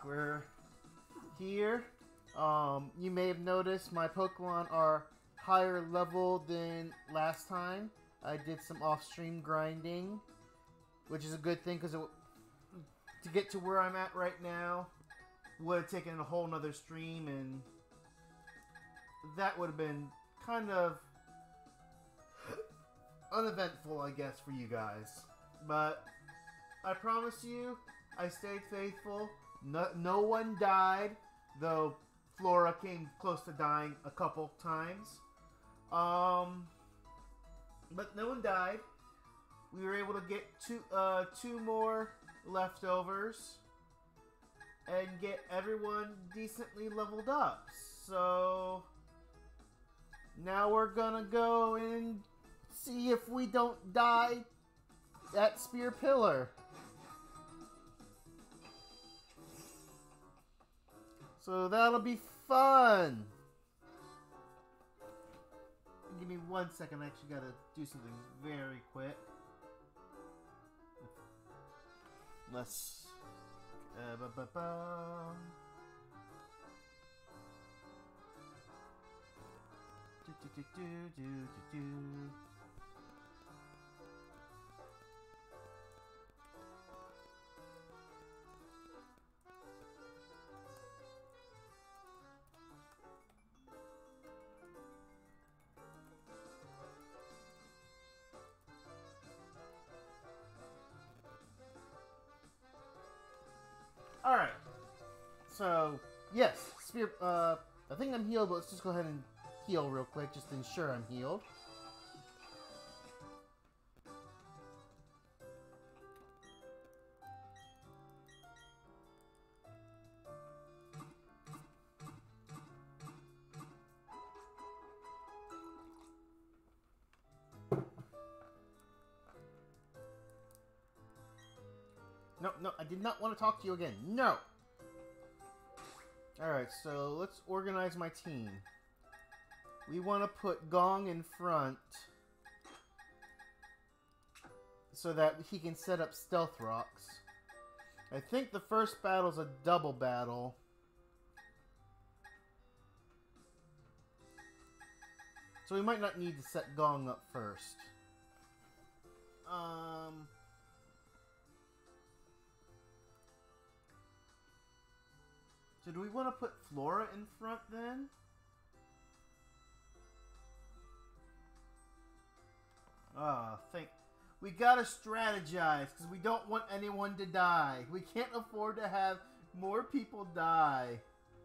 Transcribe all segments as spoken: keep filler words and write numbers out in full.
we're here. Um, you may have noticed my Pokemon are higher level than last time. I did some off-stream grinding, which is a good thing because to get to where I'm at right now would have taken a whole nother stream, and that would have been kind of uneventful, I guess, for you guys. But I promise you, I stayed faithful. No, no one died, though Flora came close to dying a couple times. Um, but no one died. We were able to get two, uh, two more leftovers and get everyone decently leveled up. So now we're gonna go and see if we don't die at Spear Pillar. So that'll be fun. Give me one second. I actually gotta do something very quick. Let's. Uh, ba -ba -ba. Do, do, do, do, do, do, do. Alright, so, yes, Spear, uh, I think I'm healed, but let's just go ahead and heal real quick, just to ensure I'm healed. No, no, I did not want to talk to you again. No! Alright, so let's organize my team. We want to put Gong in front so that he can set up Stealth Rocks. I think the first battle is a double battle. So we might not need to set Gong up first. Um... So do we want to put Flora in front then? Ah, oh, think we gotta strategize because we don't want anyone to die. We can't afford to have more people die.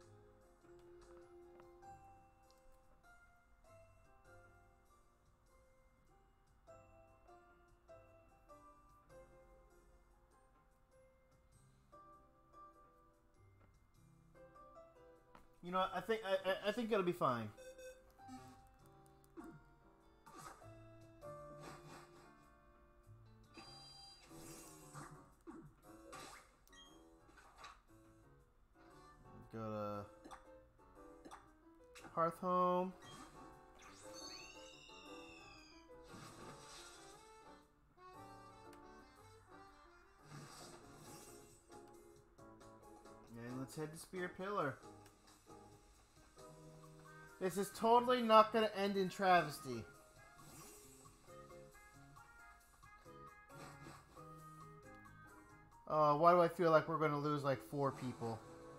You know, I think I, I think it'll be fine. Go to Hearthome. And let's head to Spear Pillar. This is totally not going to end in travesty. Uh, why do I feel like we're going to lose like four people?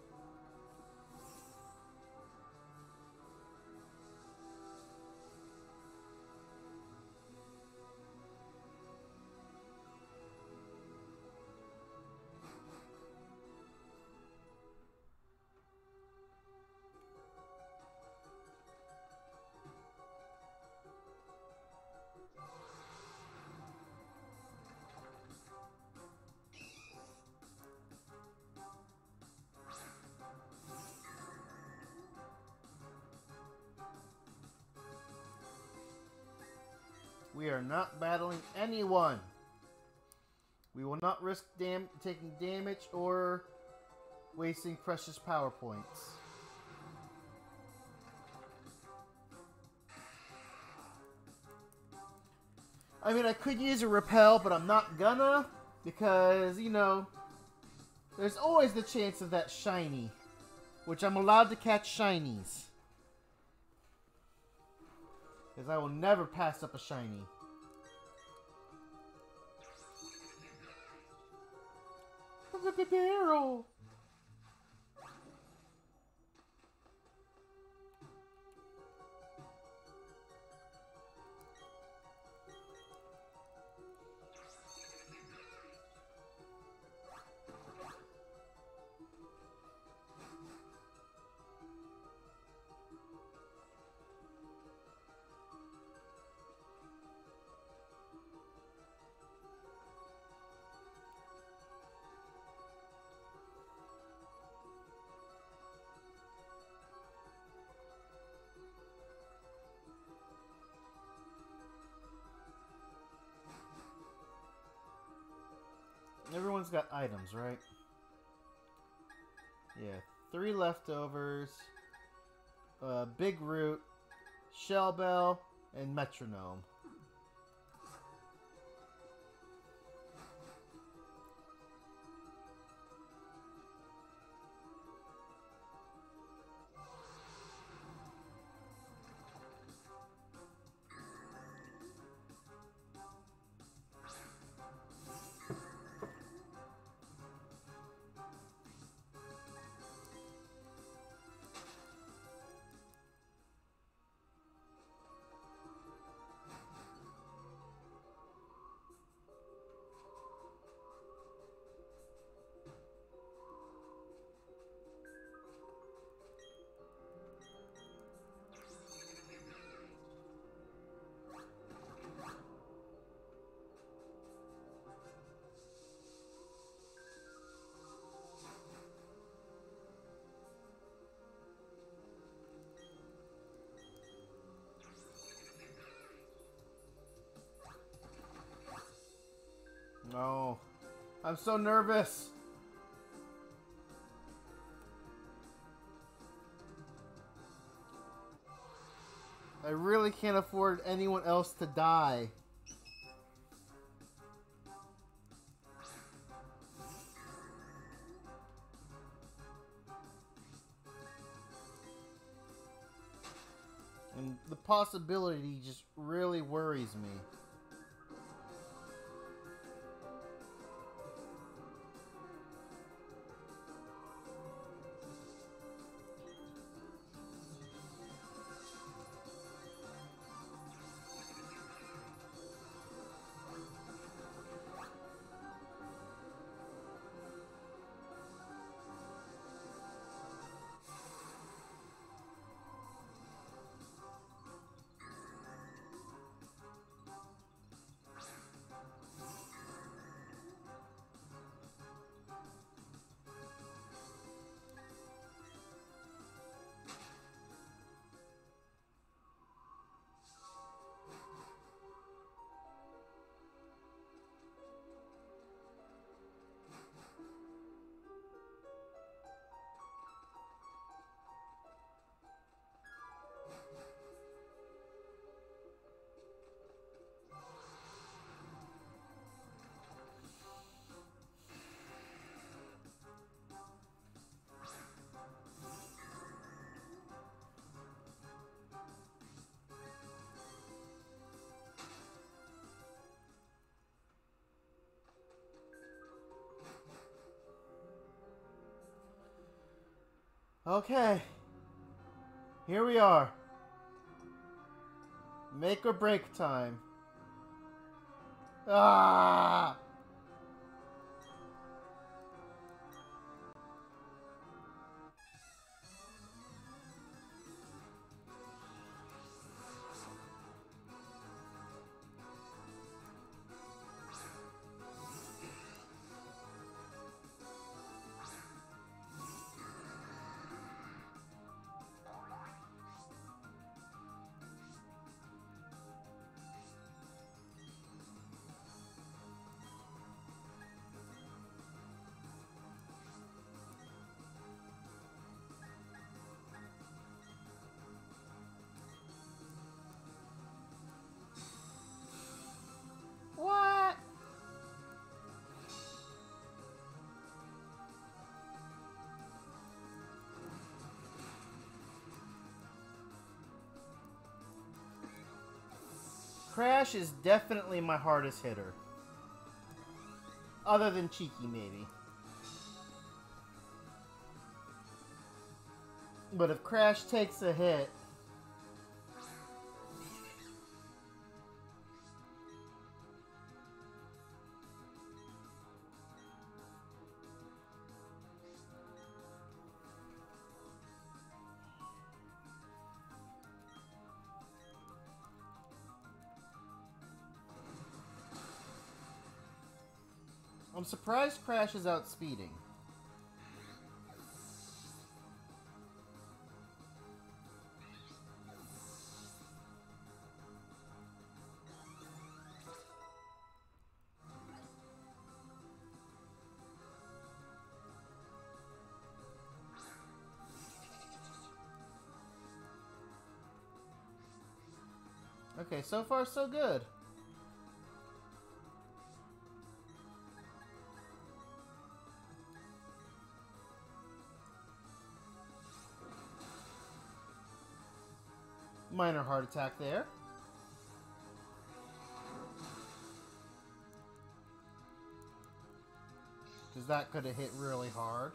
We are not battling anyone. We will not risk dam taking damage or wasting precious power points. I mean, I could use a repel, but I'm not gonna because, you know, There's always the chance of that shiny, which I'm allowed to catch shinies. Because I will never pass up a shiny. Barrel. Everyone's got items, right? Yeah, three leftovers, uh, Big Root, Shell Bell, and Metronome. No. I'm so nervous. I really can't afford anyone else to die. And the possibility just really worries me. Okay. Here we are. Make or break time. Ah! Crash is definitely my hardest hitter. Other than Cheeky, maybe. But if Crash takes a hit... I'm surprised Crash is outspeeding. Okay, so far so good. Minor heart attack there. Because that could have hit really hard.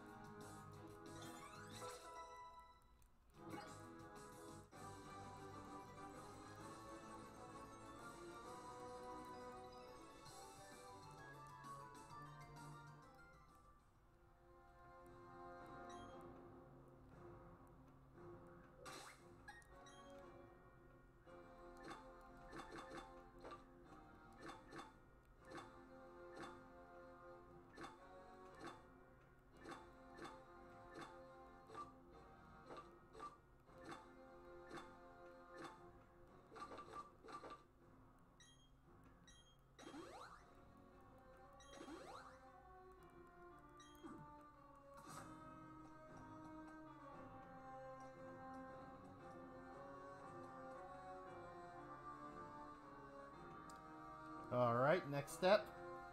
Alright, next step.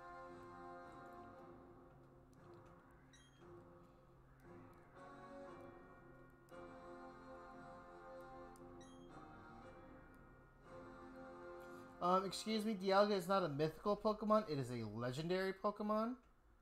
Um, excuse me, Dialga is not a mythical Pokemon, it is a legendary Pokemon.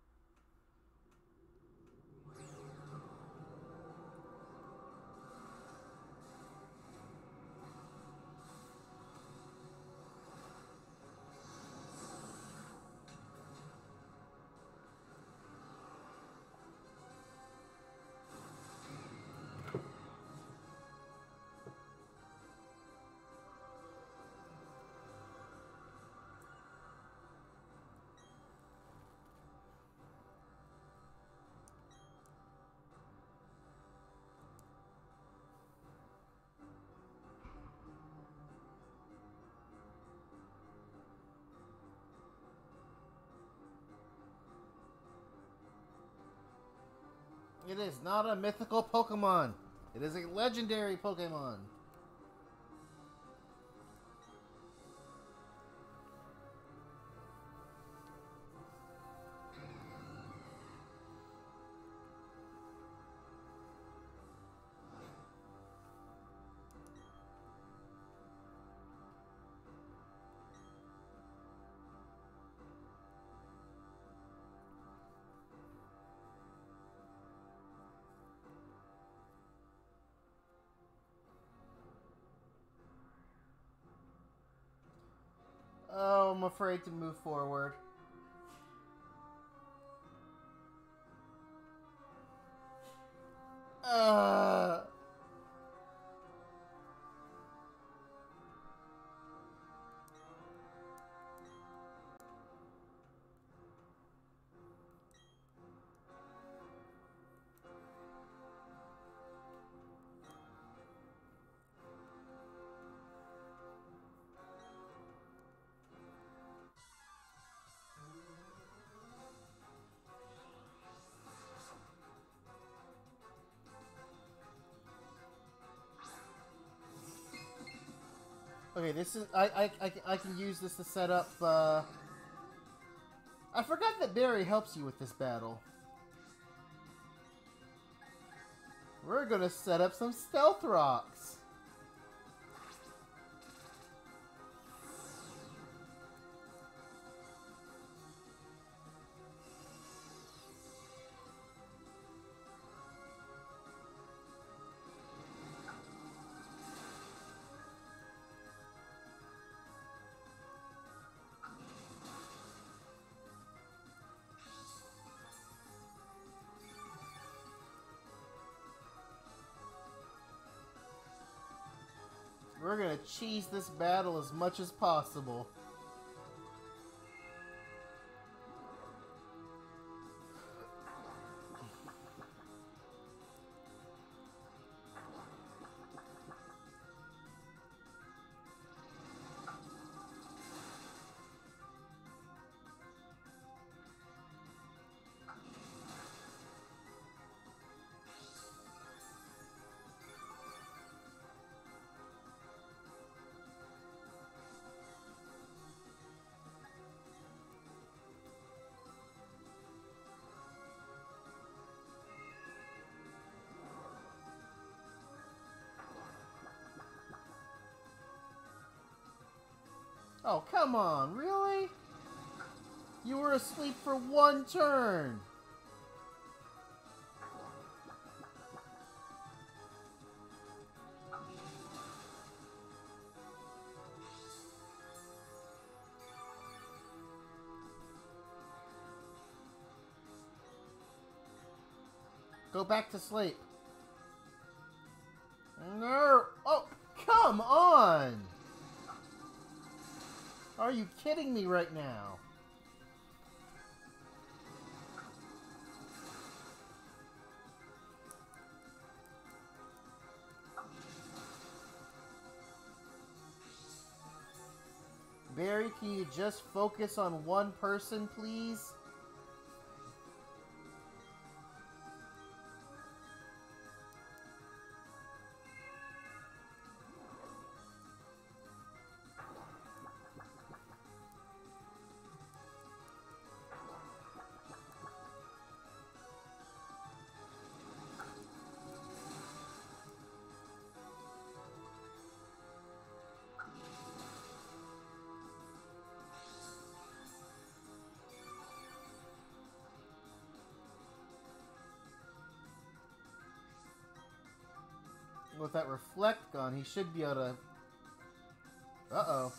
It is not a mythical Pokemon. It is a legendary Pokemon. Oh, I'm afraid to move forward. Uh... Okay, this is I I I, I can use this to set up. Uh, I forgot that Barry helps you with this battle. We're gonna set up some Stealth Rocks. We're gonna cheese this battle as much as possible. Oh, come on, really? You were asleep for one turn. Go back to sleep. No. Oh, come on. Are you kidding me right now? Barry, can you just focus on one person, please? With that reflect gun, he should be able to... Uh-oh.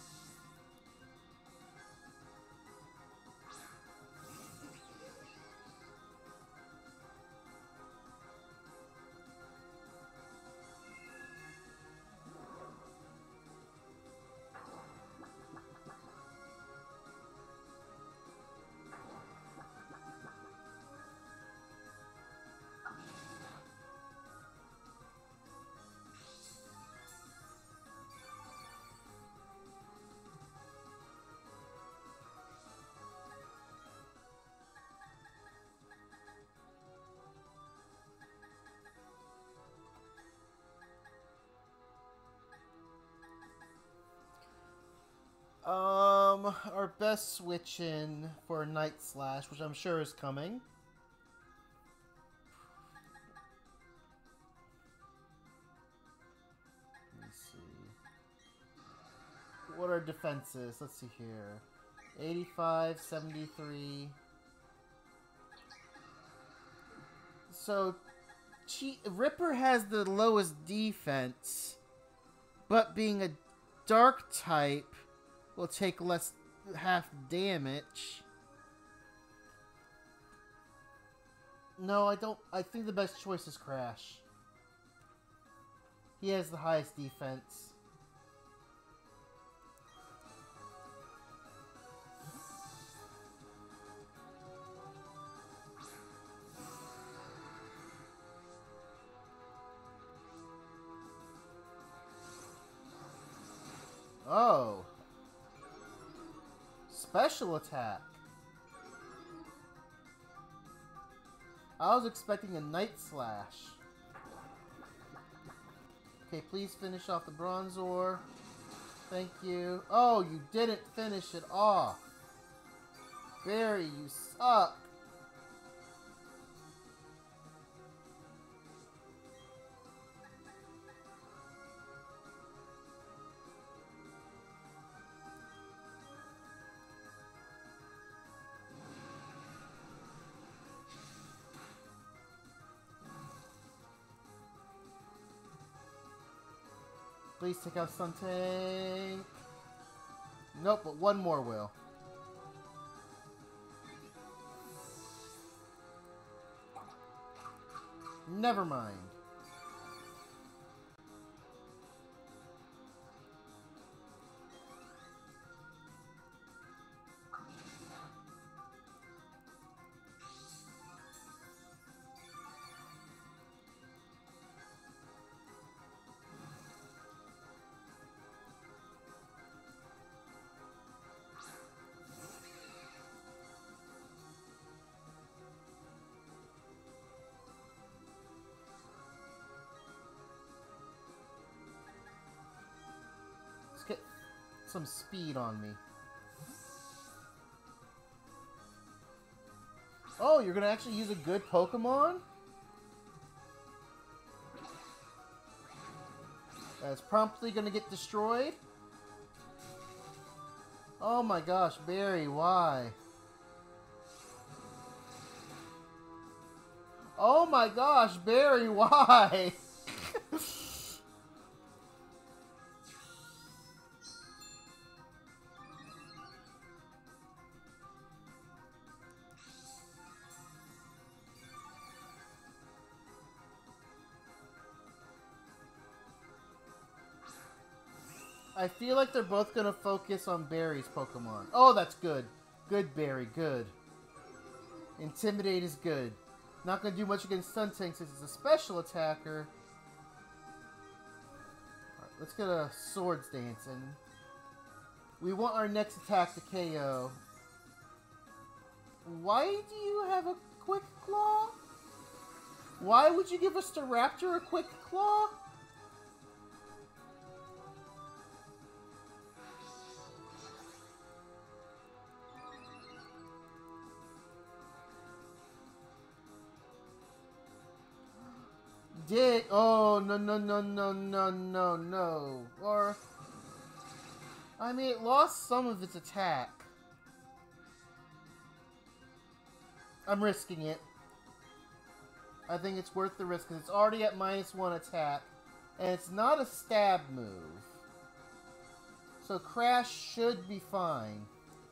Um, our best switch in for Night Slash, which I'm sure is coming. Let's see. What are defenses? Let's see here. eighty-five, seventy-three. So, Che- Ripper has the lowest defense, but being a dark type will take less half damage. No, I don't. I think the best choice is Crash. He has the highest defense. Oh. Special attack. I was expecting a Night Slash. Okay, please finish off the Bronzor. Thank you. Oh, you didn't finish it off. Barry, you suck. Please take out Sun Tank. Nope, but one more will. Never mind. some speed on me. Oh, you're gonna actually use a good Pokemon? That's promptly gonna get destroyed? Oh my gosh, Barry, why? Oh my gosh, Barry, why? I feel like they're both going to focus on Barry's Pokemon. Oh, that's good. Good, Barry. Good. Intimidate is good. Not going to do much against Stuntank since it's a special attacker. Alright, let's get a Swords Dance in. We want our next attack to K O. Why do you have a Quick Claw? Why would you give us the Raptor a Quick Claw? Did oh no no no no no no no or I mean it lost some of its attack. I'm risking it. I think it's worth the risk because it's already at minus one attack and it's not a stab move. So Crash should be fine.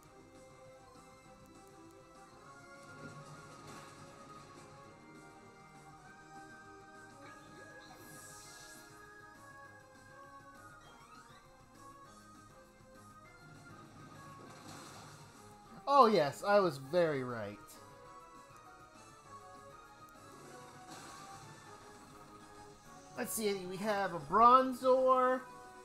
Oh yes, I was very right. Let's see, we have a Bronzor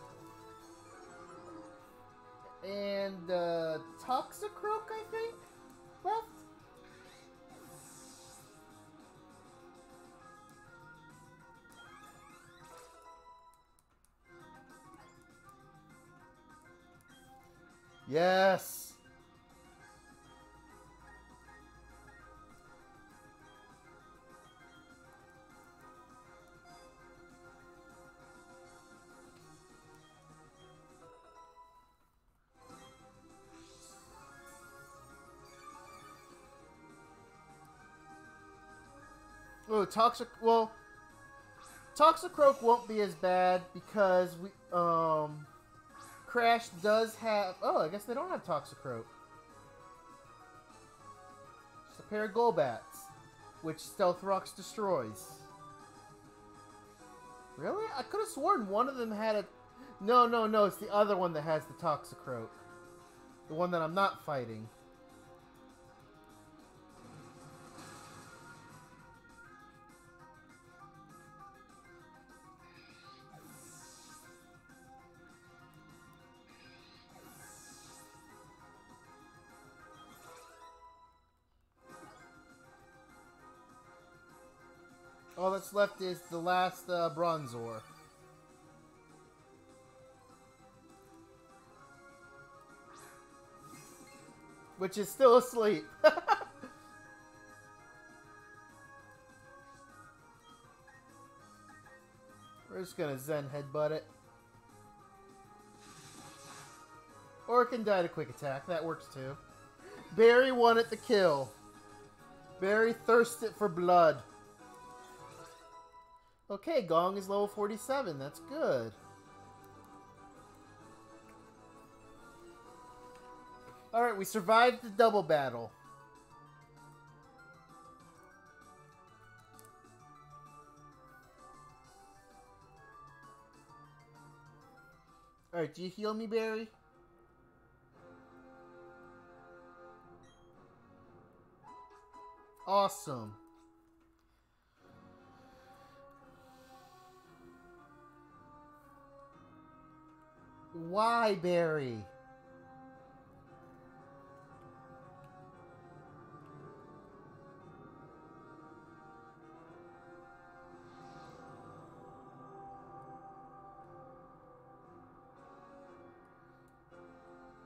and uh, Toxicroak, I think, left. Yes. Oh, Toxic. Well, Toxicroak won't be as bad because we um Crash does have. Oh, I guess they don't have Toxicroak. Just a pair of Golbats, which Stealth Rocks destroys. Really? I could have sworn one of them had a. No, no, no. It's the other one that has the Toxicroak. The one that I'm not fighting. All that's left is the last uh, Bronzor. Which is still asleep. We're just gonna Zen Headbutt it. Or it can die to Quick Attack. That works too. Barry wanted the kill. Barry thirsted for blood. Okay, Gong is level forty-seven. That's good. Alright, we survived the double battle. Alright, do you heal me, Barry? Awesome. Why, Barry?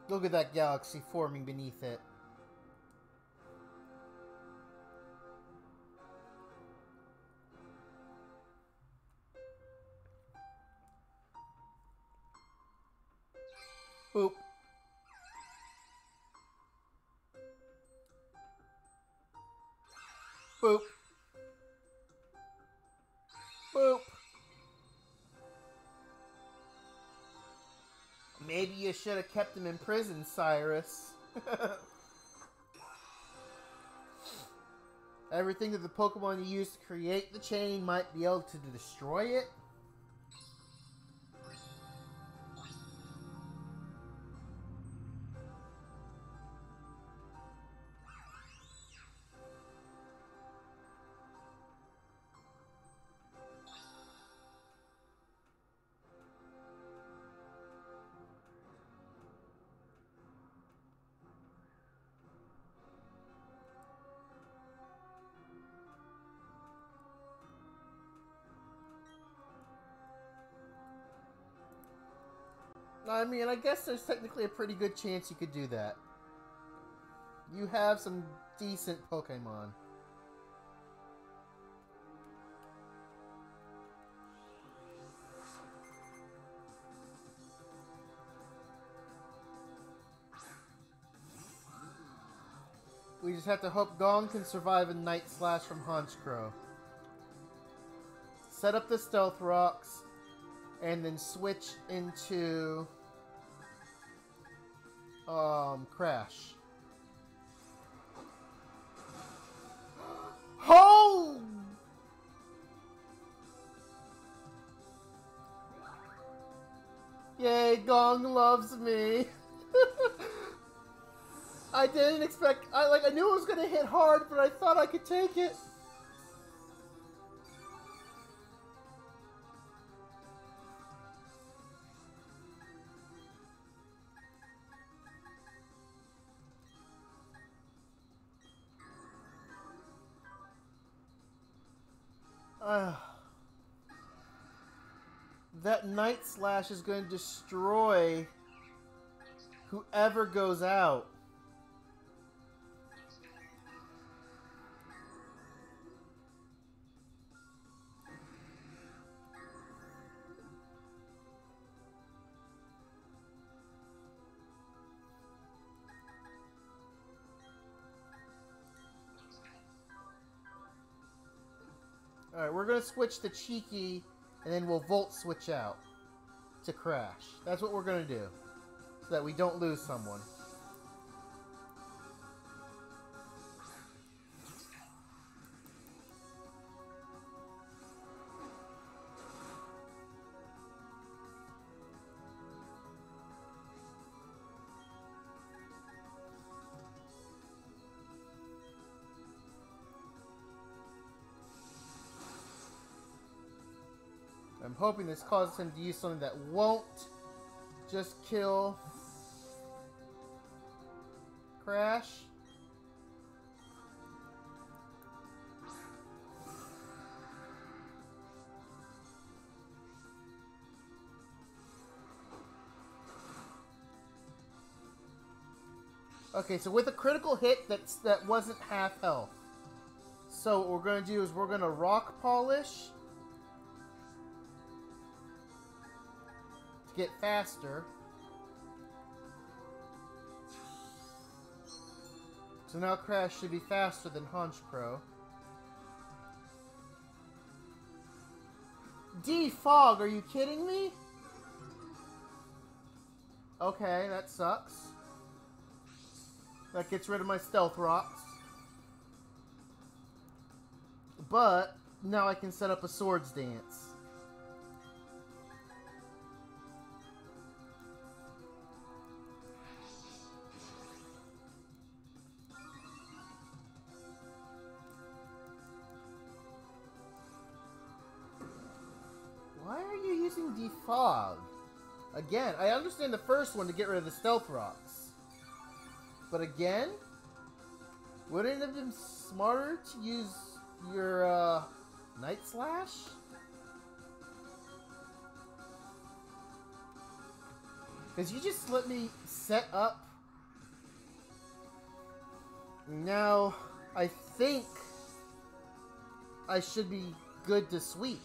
Look at that galaxy forming beneath it. Boop. Boop. Boop. Maybe you should have kept him in prison, Cyrus. Everything that the Pokemon you use to create the chain might be able to destroy it. I mean, I guess there's technically a pretty good chance you could do that. You have some decent Pokemon. We just have to hope Gong can survive a Night Slash from Honchkrow. Set up the Stealth Rocks, and then switch into um Crash. Oh! Yay, Gong loves me. I didn't expect I like I knew it was gonna hit hard, but I thought I could take it. Uh, that Night Slash is going to destroy whoever goes out. Alright, we're going to switch to Cheeky, and then we'll Volt switch out to Crash. That's what we're going to do, so that we don't lose someone. I'm hoping this causes him to use something that won't just kill Crash. Okay, so with a critical hit that's that wasn't half health. So what we're going to do is we're going to Rock Polish get faster. So now Crash should be faster than Honchkrow. Defog, are you kidding me? Okay, that sucks. That gets rid of my Stealth Rocks. But now I can set up a Swords Dance. Why are you using Defog? Again, I understand the first one to get rid of the Stealth Rocks. But again? Wouldn't it have been smarter to use your, uh, Night Slash? Because you just let me set up. Now, I think I should be good to sweep.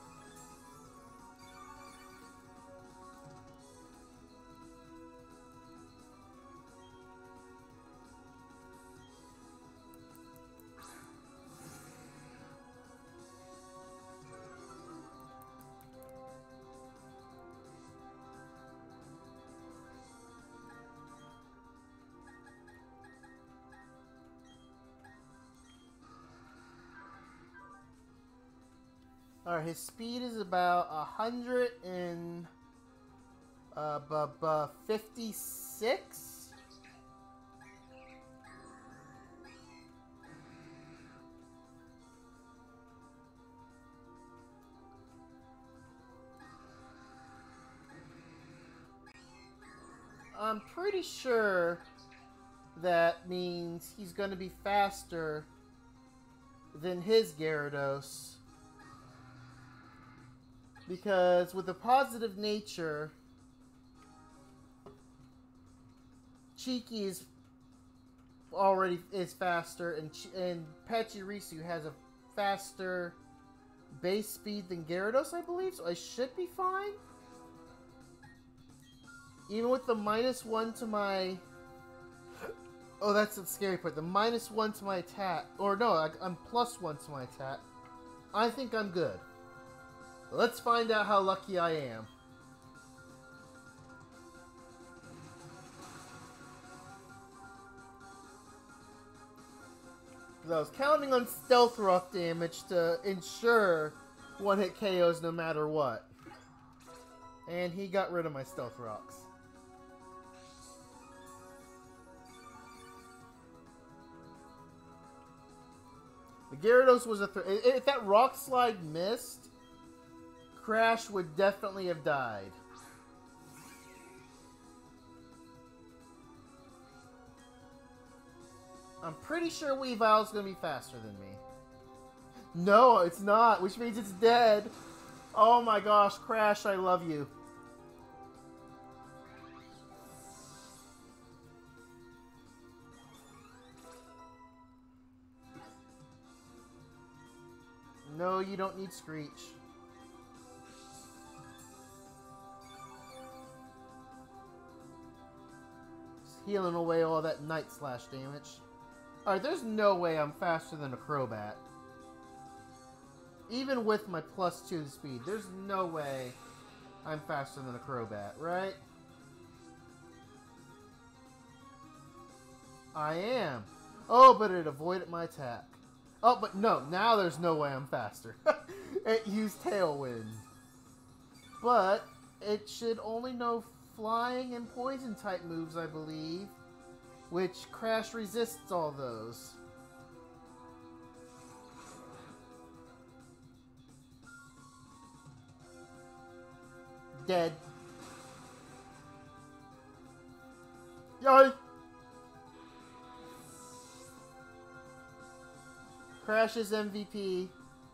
Alright, his speed is about a hundred and uh, bu bu fifty-six. I'm pretty sure that means he's going to be faster than his Gyarados. Because with the positive nature, Cheeky is already is faster, and and Pachirisu has a faster base speed than Gyarados, I believe. So I should be fine. Even with the minus one to my... Oh, that's the scary part. The minus one to my attack. Or no, I, I'm plus one to my attack. I think I'm good. Let's find out how lucky I am. Because I was counting on Stealth Rock damage to ensure one-hit K Os no matter what. And he got rid of my Stealth Rocks. The Gyarados was a... Th if that Rock Slide missed... Crash would definitely have died. I'm pretty sure Weavile's gonna be faster than me. No, it's not, which means it's dead. Oh my gosh, Crash, I love you. No, you don't need Screech. Healing away all that Night Slash damage. Alright, there's no way I'm faster than a Crobat. Even with my plus two speed, there's no way I'm faster than a Crobat, right? I am. Oh, but it avoided my attack. Oh, but no, now there's no way I'm faster. It used Tailwind. But it should only know Flying and Poison type moves, I believe, which Crash resists all those. Dead. Yay! Crash's M V P.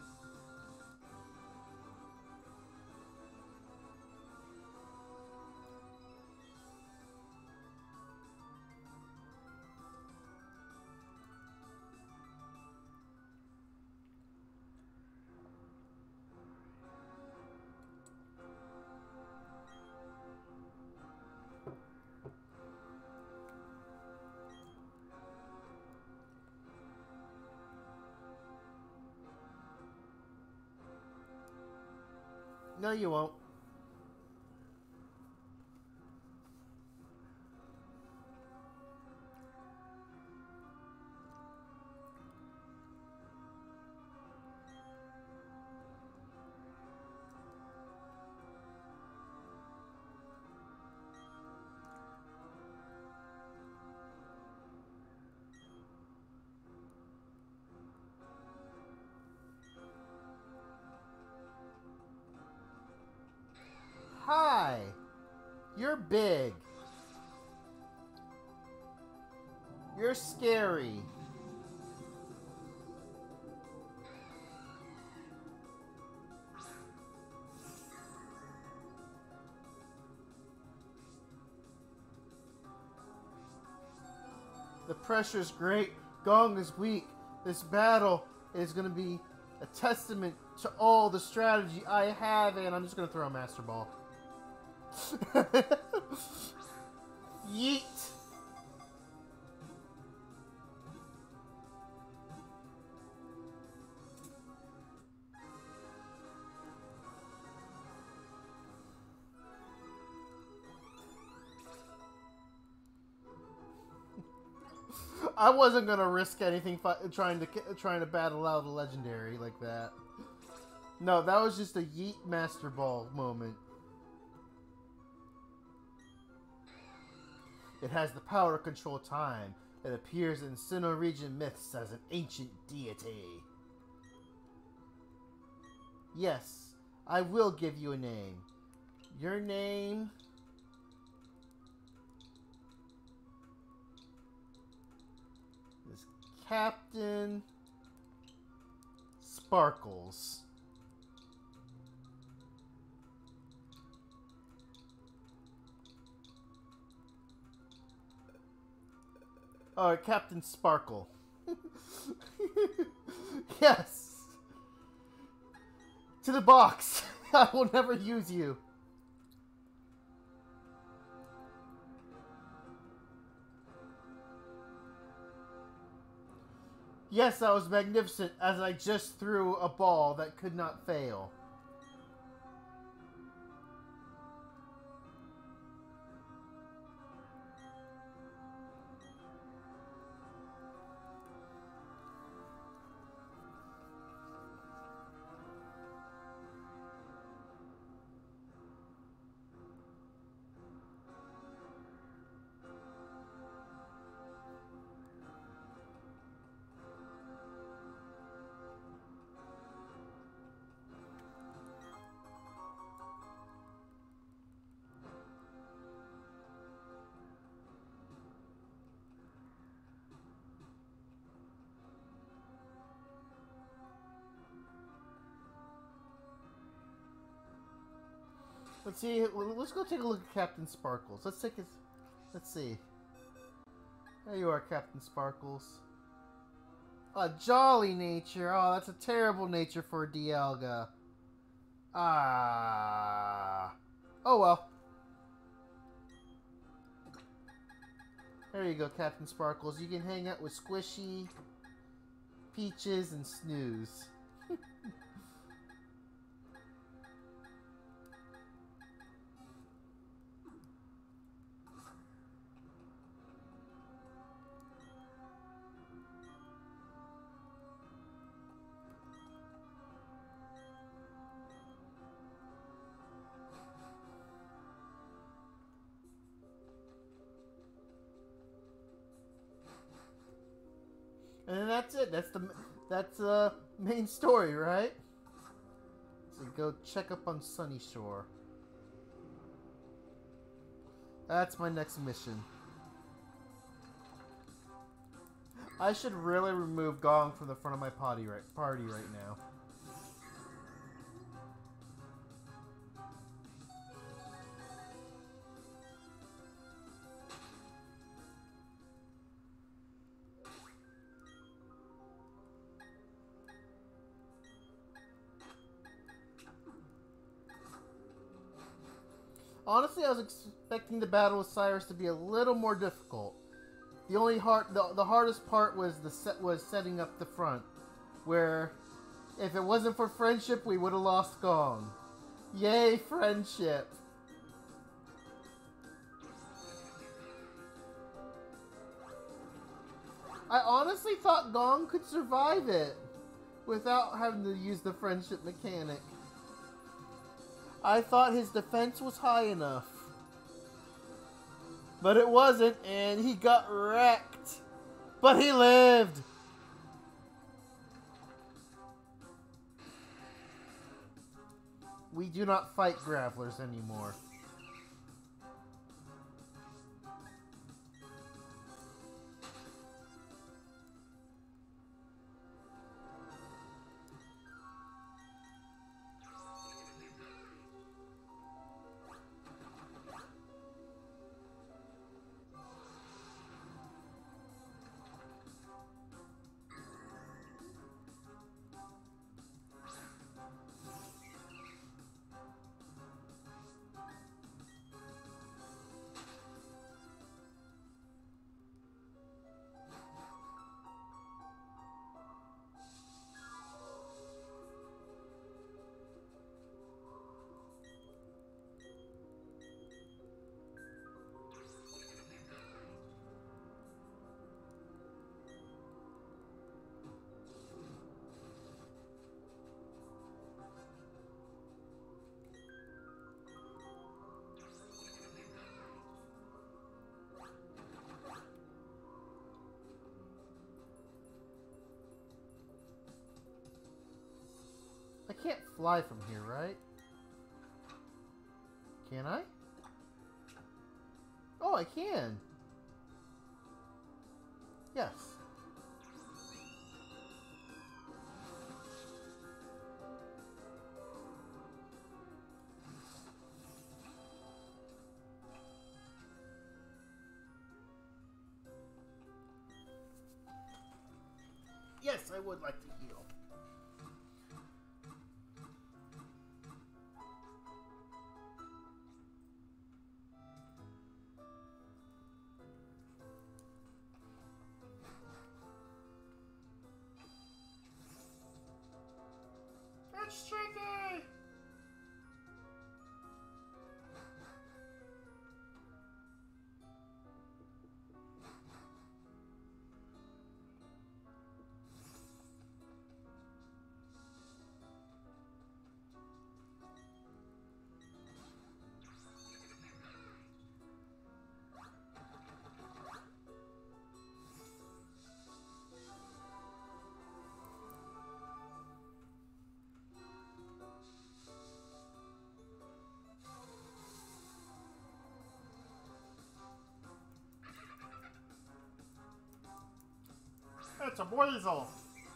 No, you won't. Hi! You're big. You're scary. The pressure's great. Gong is weak. This battle is going to be a testament to all the strategy I have, and I'm just going to throw a Master Ball. Yeet. I wasn't gonna risk anything trying to trying to battle out a legendary like that. No, that was just a yeet Master Ball moment. It has the power to control time. It appears in Sinnoh region myths as an ancient deity. Yes, I will give you a name. Your name is Captain Sparkles. Oh, Captain Sparkle. Yes. To the box. I will never use you. Yes, that was magnificent, as I just threw a ball that could not fail. Let's see. Let's go take a look at Captain Sparkles. Let's take his. Let's see. There you are, Captain Sparkles. A jolly nature. Oh, that's a terrible nature for a Dialga. Ah. Oh well. There you go, Captain Sparkles. You can hang out with Squishy, Peaches, and Snooze. And then that's it. That's the that's the uh, main story, right? So go check up on Sunnyshore. That's my next mission. I should really remove Gong from the front of my party right party right now. Honestly, I was expecting the battle with Cyrus to be a little more difficult. The only hard, the, the hardest part was the set was setting up the front, where if it wasn't for friendship, we would have lost Gong. Yay, friendship! I honestly thought Gong could survive it without having to use the friendship mechanic. I thought his defense was high enough. But it wasn't, and he got wrecked. But he lived! We do not fight Gravelers anymore. can't fly from here, right? Can I? Oh, I can. Yes. Yes, I would like to heal. It's tricky! It's a weasel.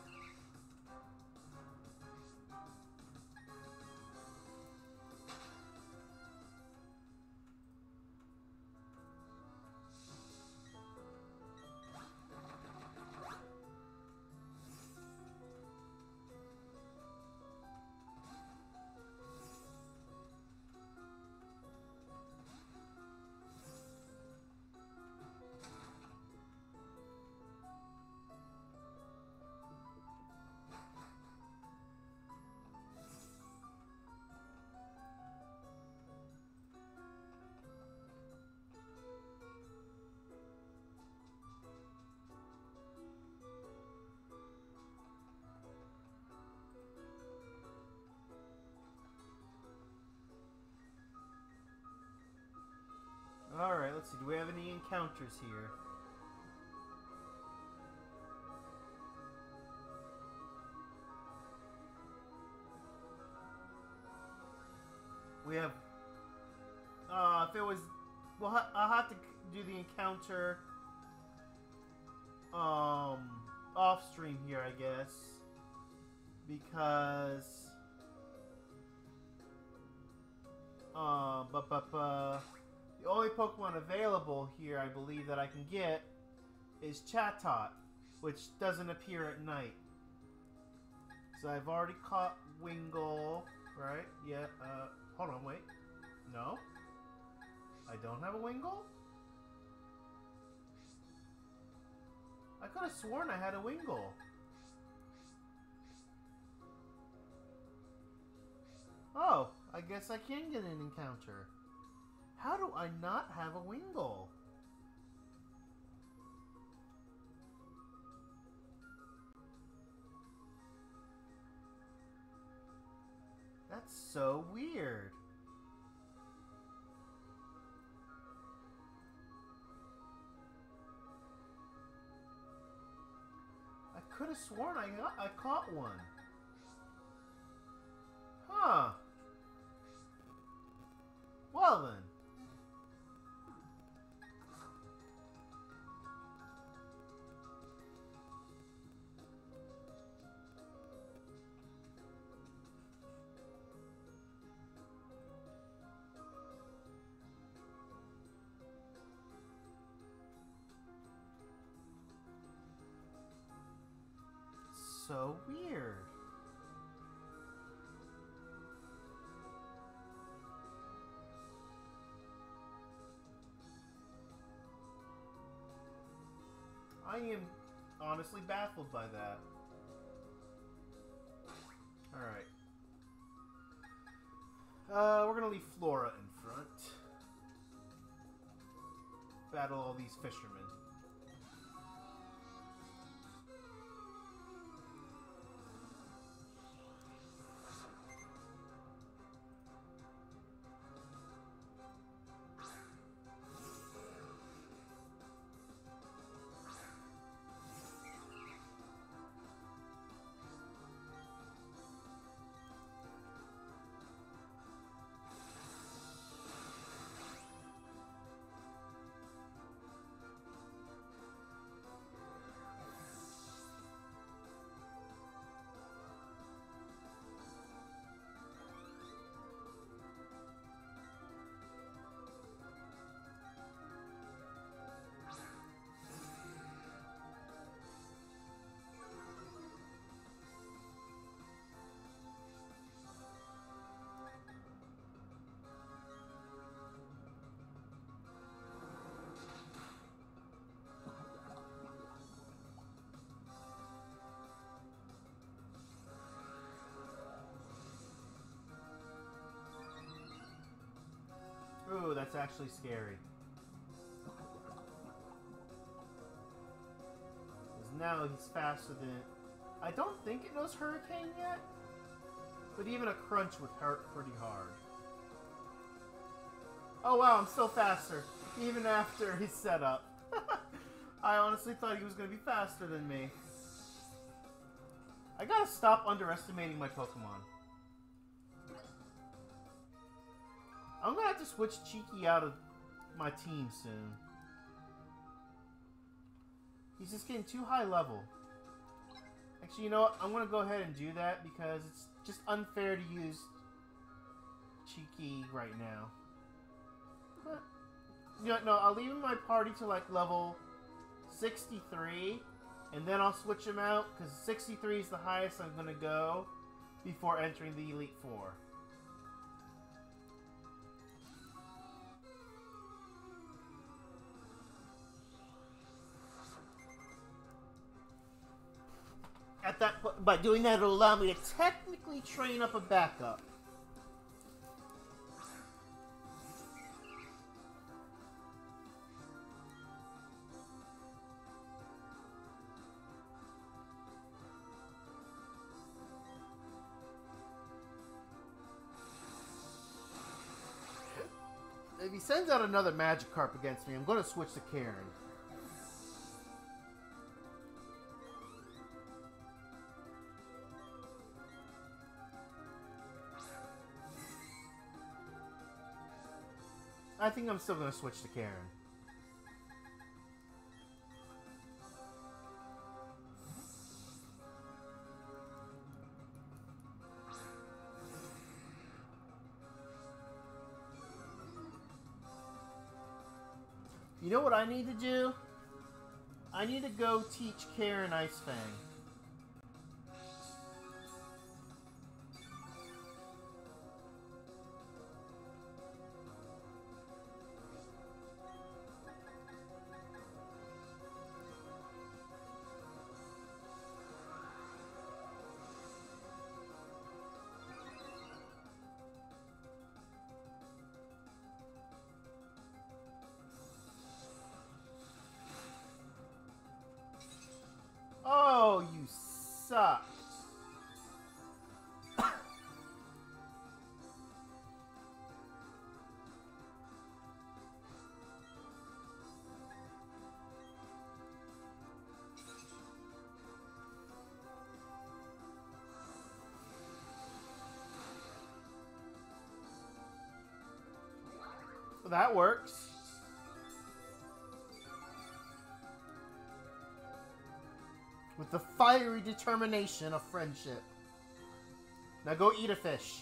Alright, let's see. Do we have any encounters here? We have... Uh, if it was... Well, I'll have to do the encounter... Um... off-stream here, I guess. Because... Uh, but, but, but... The only Pokemon available here, I believe, that I can get is Chatot, which doesn't appear at night. So I've already caught Wingull, right? Yeah, uh, hold on, wait. No? I don't have a Wingull? I could have sworn I had a Wingull. Oh, I guess I can get an encounter. How do I not have a Wingull? That's so weird. I could have sworn I got, I caught one. Huh. Well then. So weird. I am honestly baffled by that. Alright. Uh, we're gonna leave Flora in front. Battle all these fishermen. Ooh, that's actually scary. Because now he's faster than... I don't think it knows Hurricane yet. But even a Crunch would hurt pretty hard. Oh wow, I'm still faster. Even after his setup. I honestly thought he was going to be faster than me. I gotta stop underestimating my Pokemon. I'm gonna have to switch Cheeky out of my team soon. He's just getting too high level. Actually, you know what? I'm gonna go ahead and do that because it's just unfair to use Cheeky right now. But, you know, no, I'll leave my party to like level sixty-three, and then I'll switch him out because sixty-three is the highest I'm gonna go before entering the Elite Four. At that point, by doing that, it'll allow me to technically train up a backup. If he sends out another Magikarp against me, I'm going to switch to Karen. I think I'm still going to switch to Karen. You know what I need to do? I need to go teach Karen Ice Fang. Oh, you suck. Well, that works. With the fiery determination of friendship. Now go eat a fish.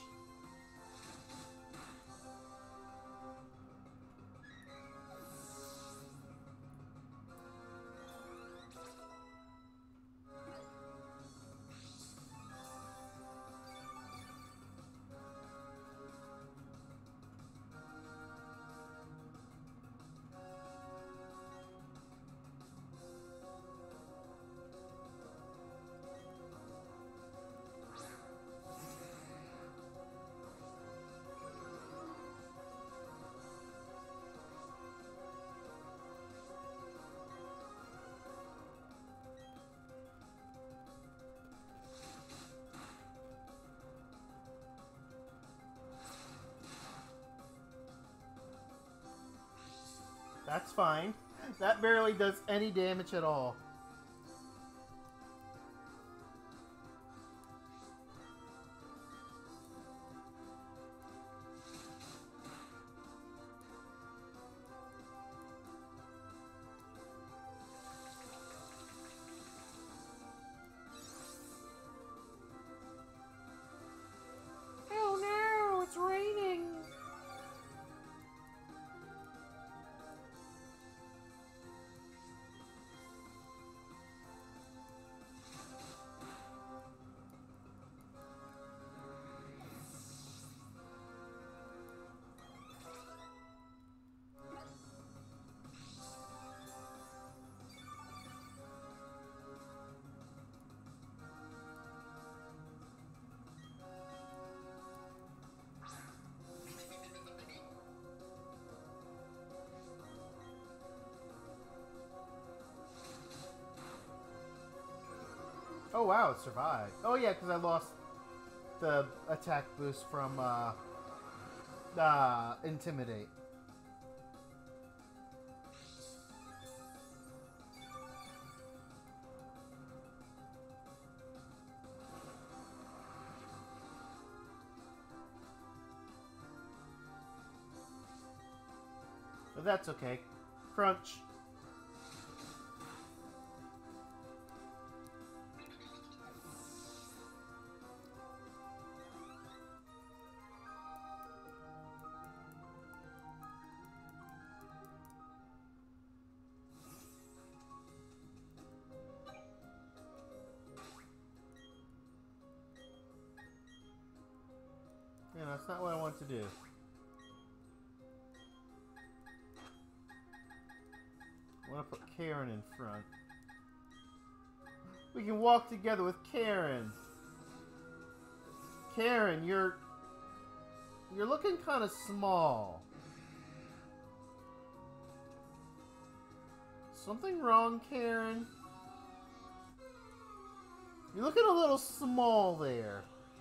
That's fine. That barely does any damage at all. Oh no, it's raining. Oh wow, it survived. Oh yeah, because I lost the attack boost from uh, uh, Intimidate. But that's okay. Crunch. Yeah, that's not what I want to do. I want to put Karen in front. We can walk together with Karen. Karen, you're... You're looking kind of small. Something wrong, Karen? You're looking a little small there.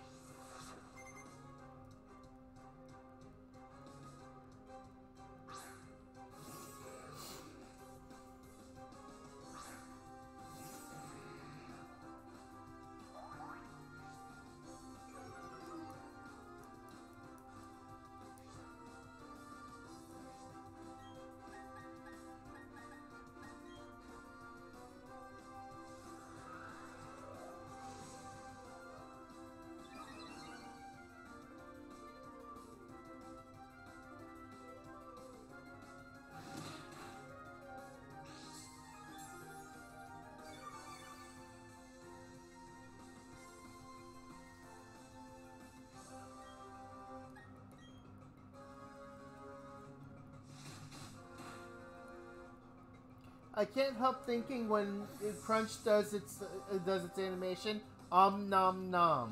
I can't help thinking when Crunch does its uh, does its animation, om nom nom.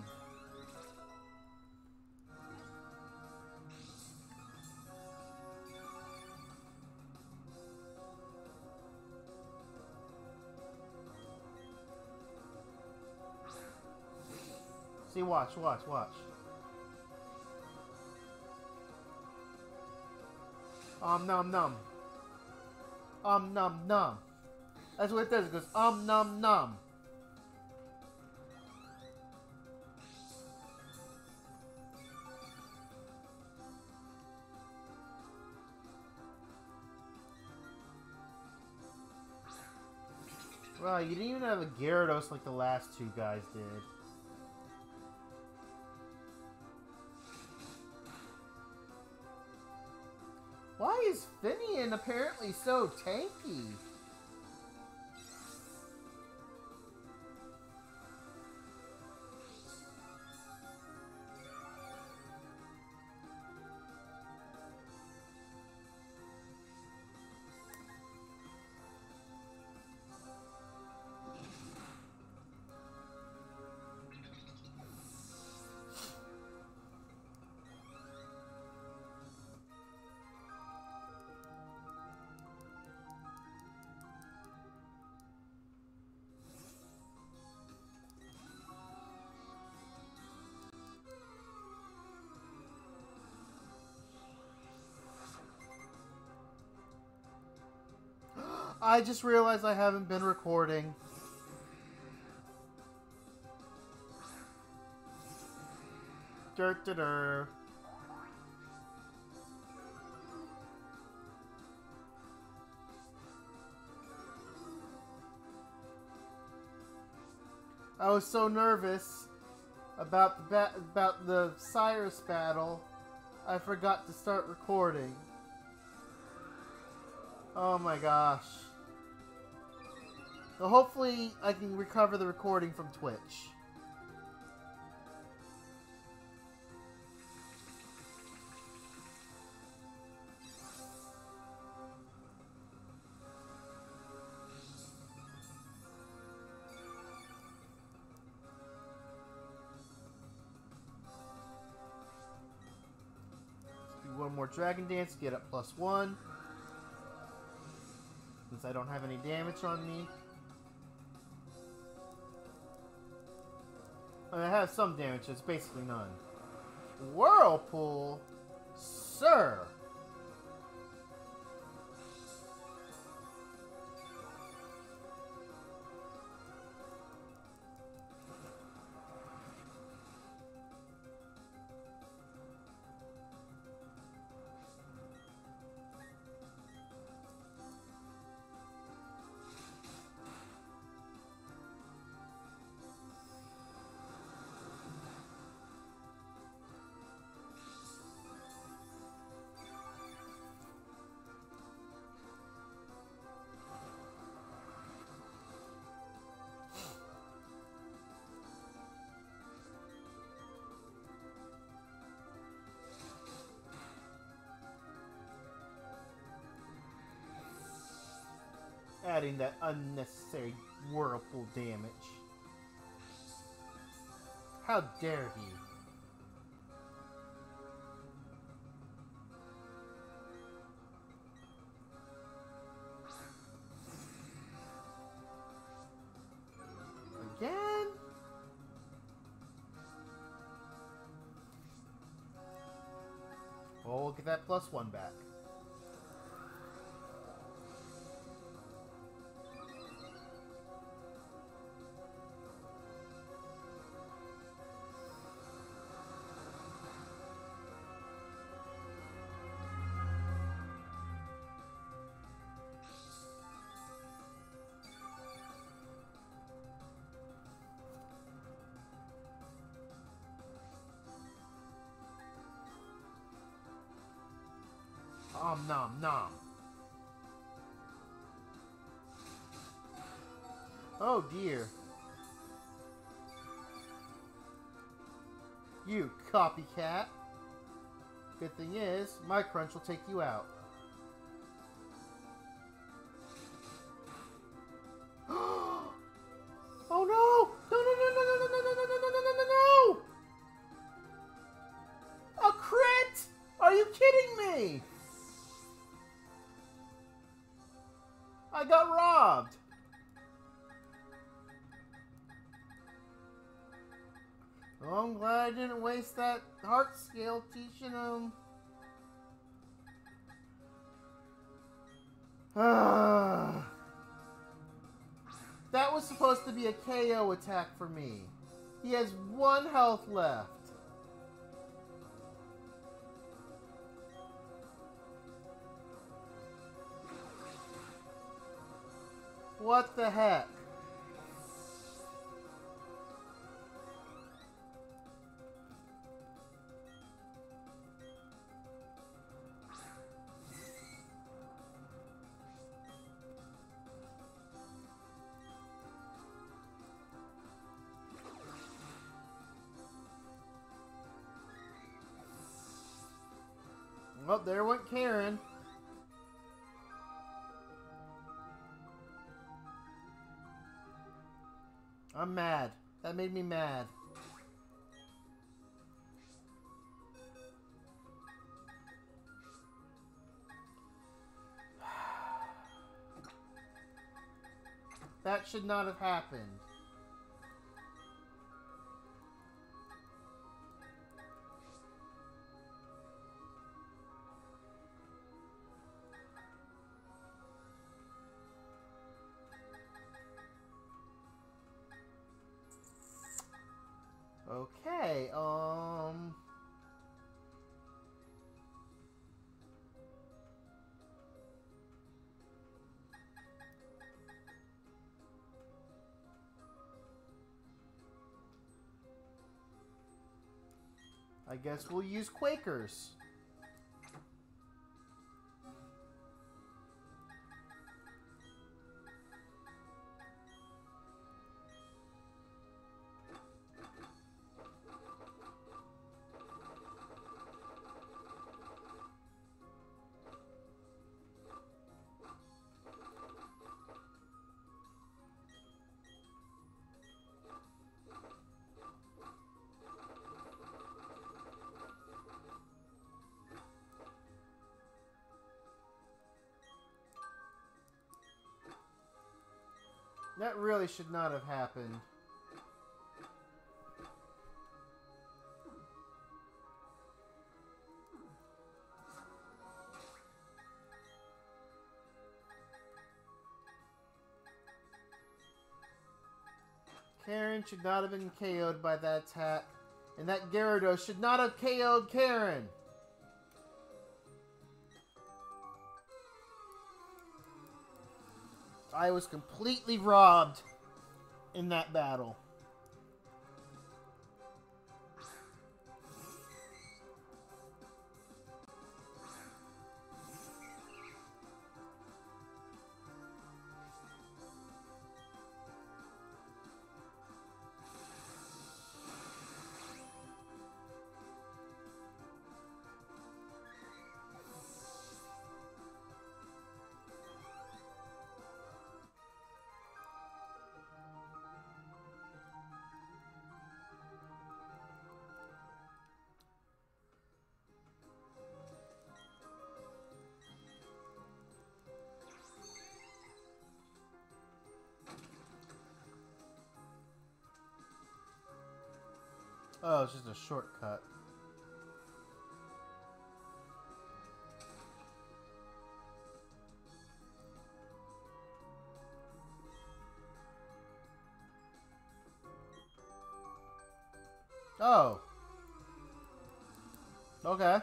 See, watch, watch, watch. Om nom nom. Um num num. That's what it does. It goes um num num. Wow, you didn't even have a Gyarados like the last two guys did. Why is Finian apparently so tanky? I just realized I haven't been recording. Dirt to dirt. I was so nervous about the ba about the Cyrus battle, I forgot to start recording. Oh my gosh. Well, hopefully I can recover the recording from Twitch. Let's do one more Dragon Dance, get up plus one. Since I don't have any damage on me. I mean, it has some damage, it's basically none. Whirlpool? Sir! Adding that unnecessary whirlpool damage. How dare he? Again? Oh, we'll get that plus one back. Om nom nom. Oh dear. You copycat. Good thing is, my crunch will take you out. Oh no! No no no no no no no no no no no no no! A crit! Are you kidding me? I got robbed! Oh, I'm glad I didn't waste that heart scale teaching him. Ah. That was supposed to be a K O attack for me. He has one health left. What the heck? Well, there went Karen. I'm mad. That made me mad. That should not have happened. Okay, um... I guess we'll use Quakers. That really should not have happened. Karen should not have been K O'd by that attack. And that Gyarados should not have K O'd Karen. I was completely robbed in that battle. Oh, it's just a shortcut. Oh. Okay.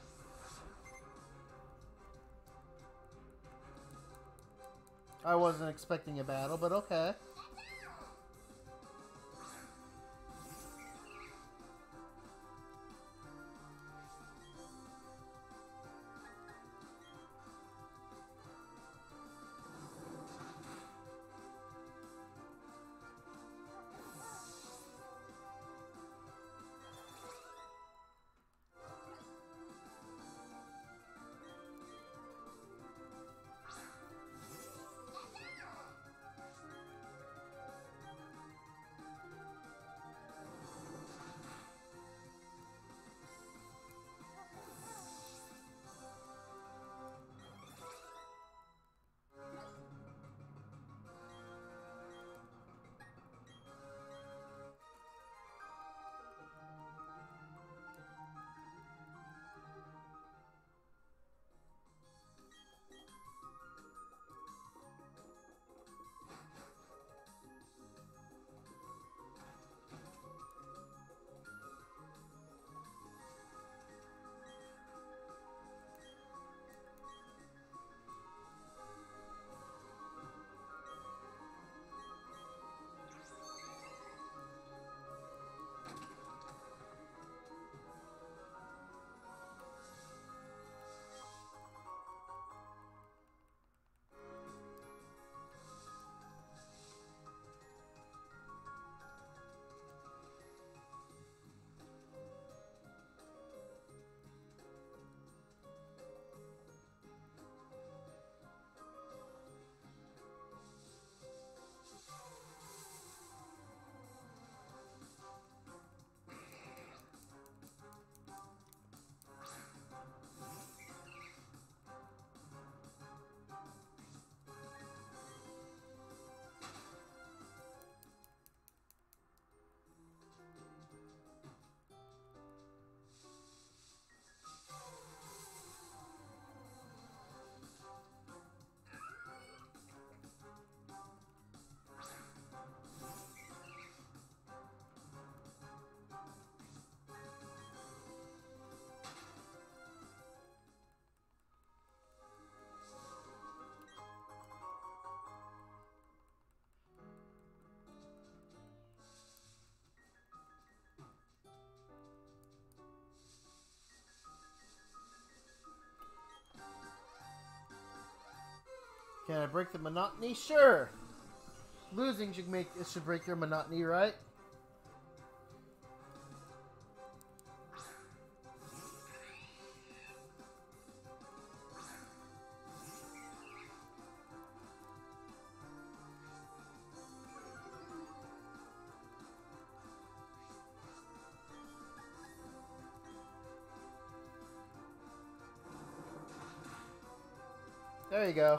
I wasn't expecting a battle, but okay. Can I break the monotony? Sure. Losing should make it should break your monotony, right? There you go.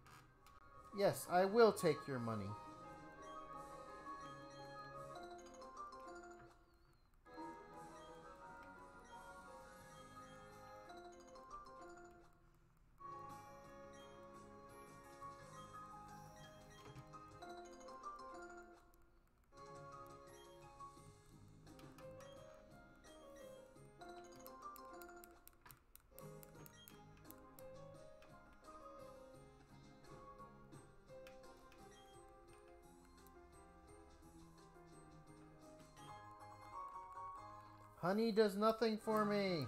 Yes, I will take your money. Honey does nothing for me.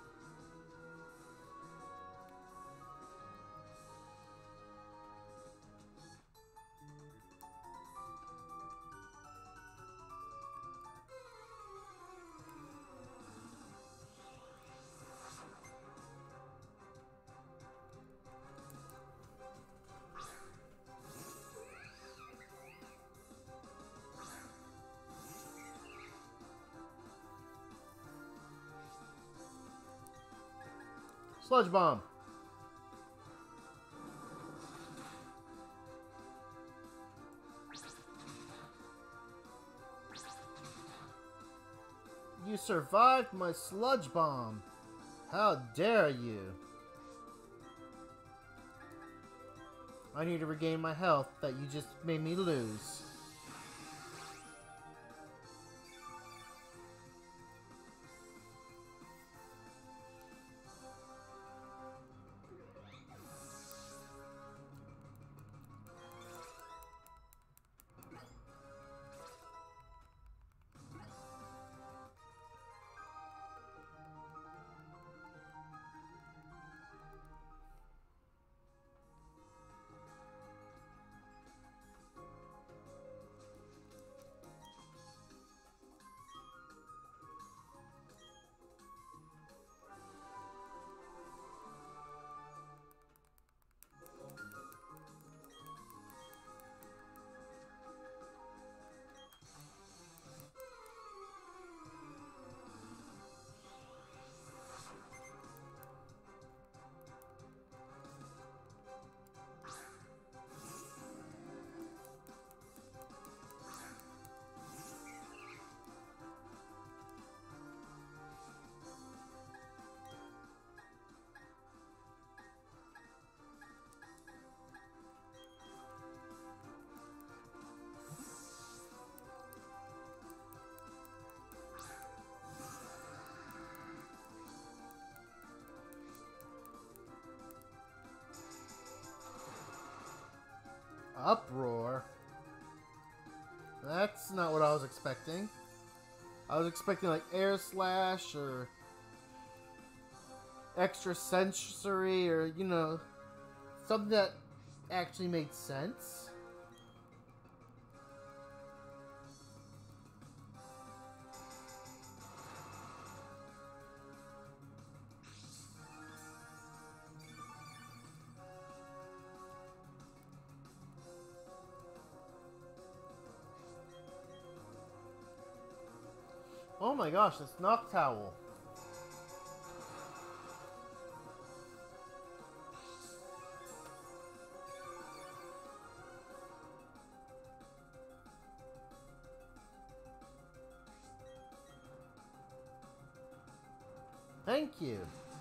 Sludge Bomb. You survived my Sludge Bomb. How dare you? I need to regain my health that you just made me lose. Uproar? That's not what I was expecting. I was expecting like Air Slash or Extra Sensory or, you know, something that actually made sense. Oh my gosh, it's Noctowl. Thank you.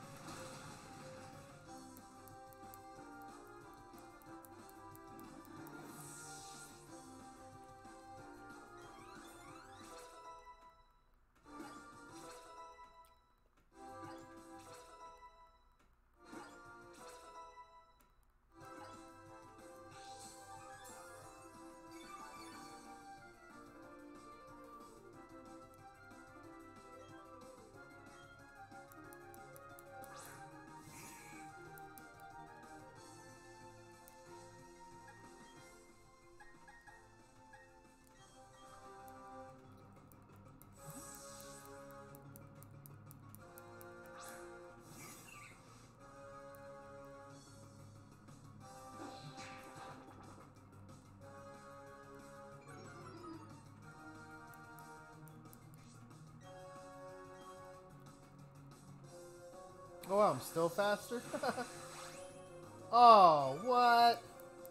Oh, wow, I'm still faster? Oh, what?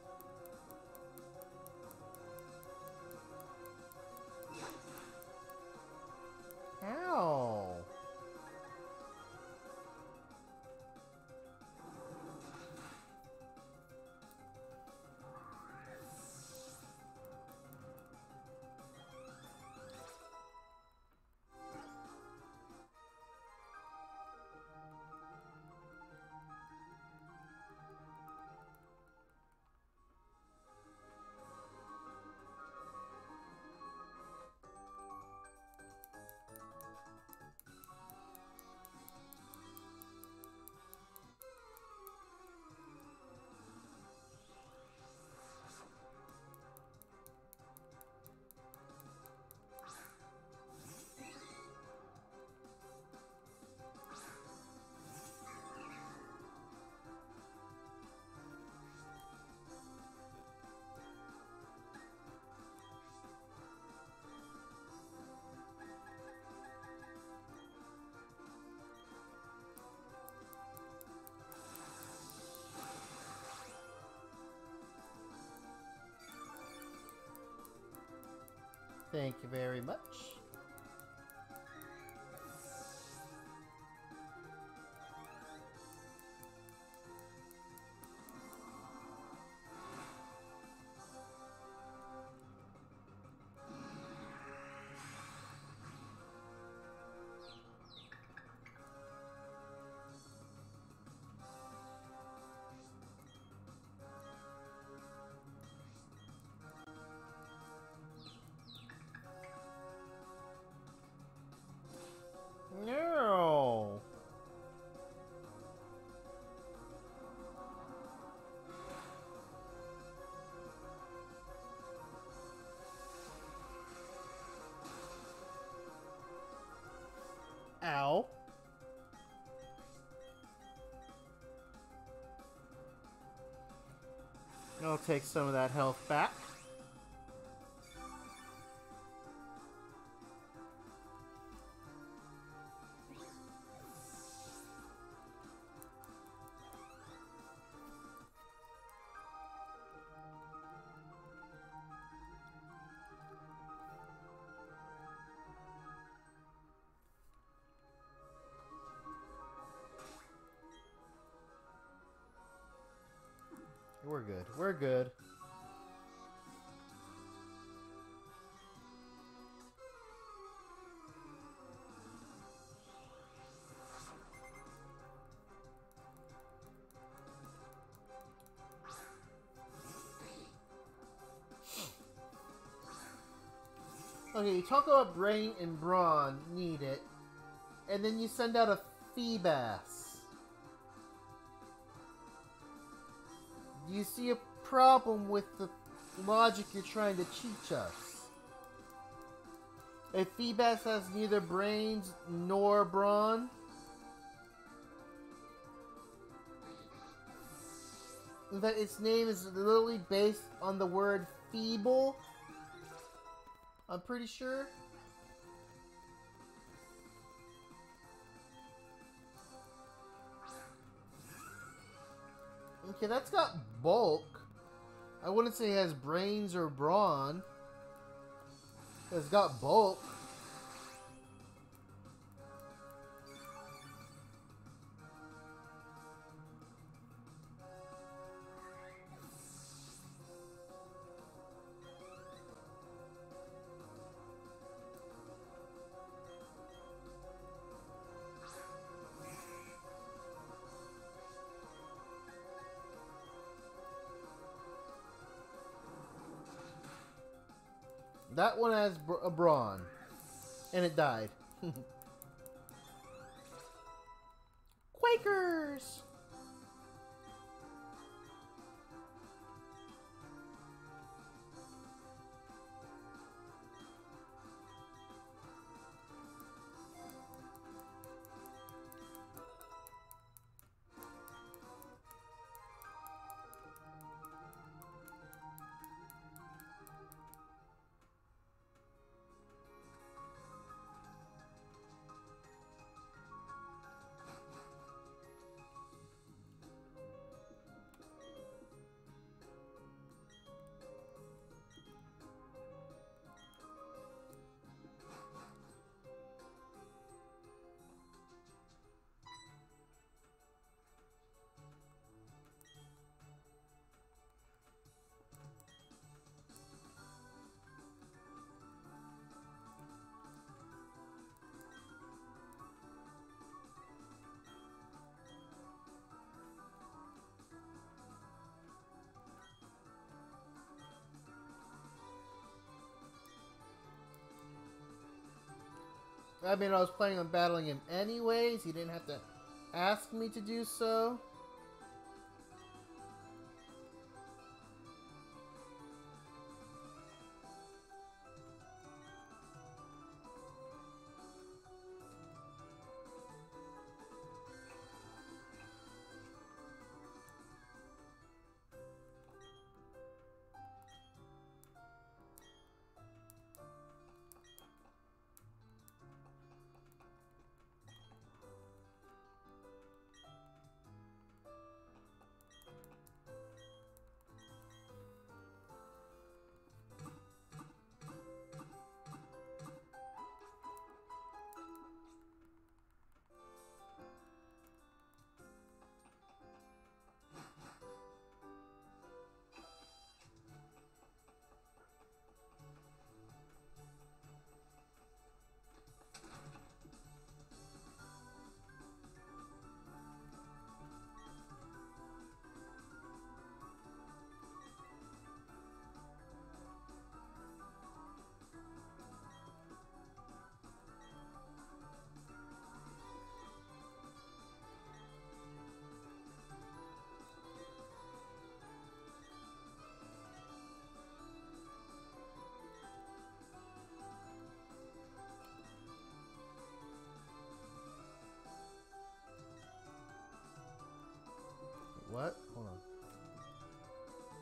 How? Thank you very much. No. Ow. I'll take some of that health back. We're good. We're good. Okay, you talk about Brain and Brawn need it, and then you send out a Feebas. Do you see a problem with the logic you're trying to teach us? If Feebas has neither brains nor brawn, that its name is literally based on the word feeble, I'm pretty sure. Okay, that's got bulk. I wouldn't say it has brains or brawn. It's got bulk. That one has br a brawn. And it died. Quakers! I mean, I was planning on battling him anyways. He didn't have to ask me to do so.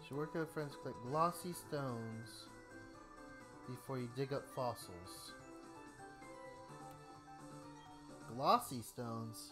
Should work with friends collect glossy stones before you dig up fossils. Glossy stones?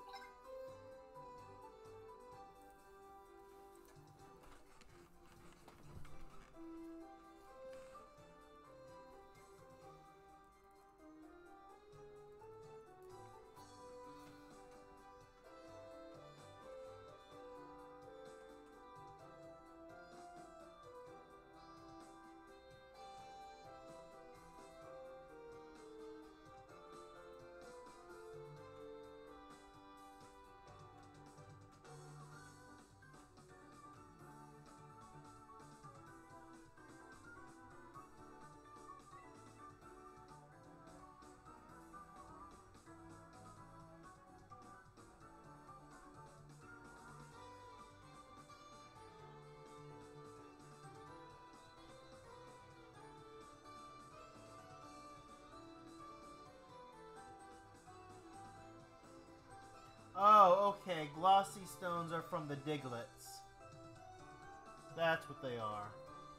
Oh, okay. Glossy stones are from the Diglets. That's what they are.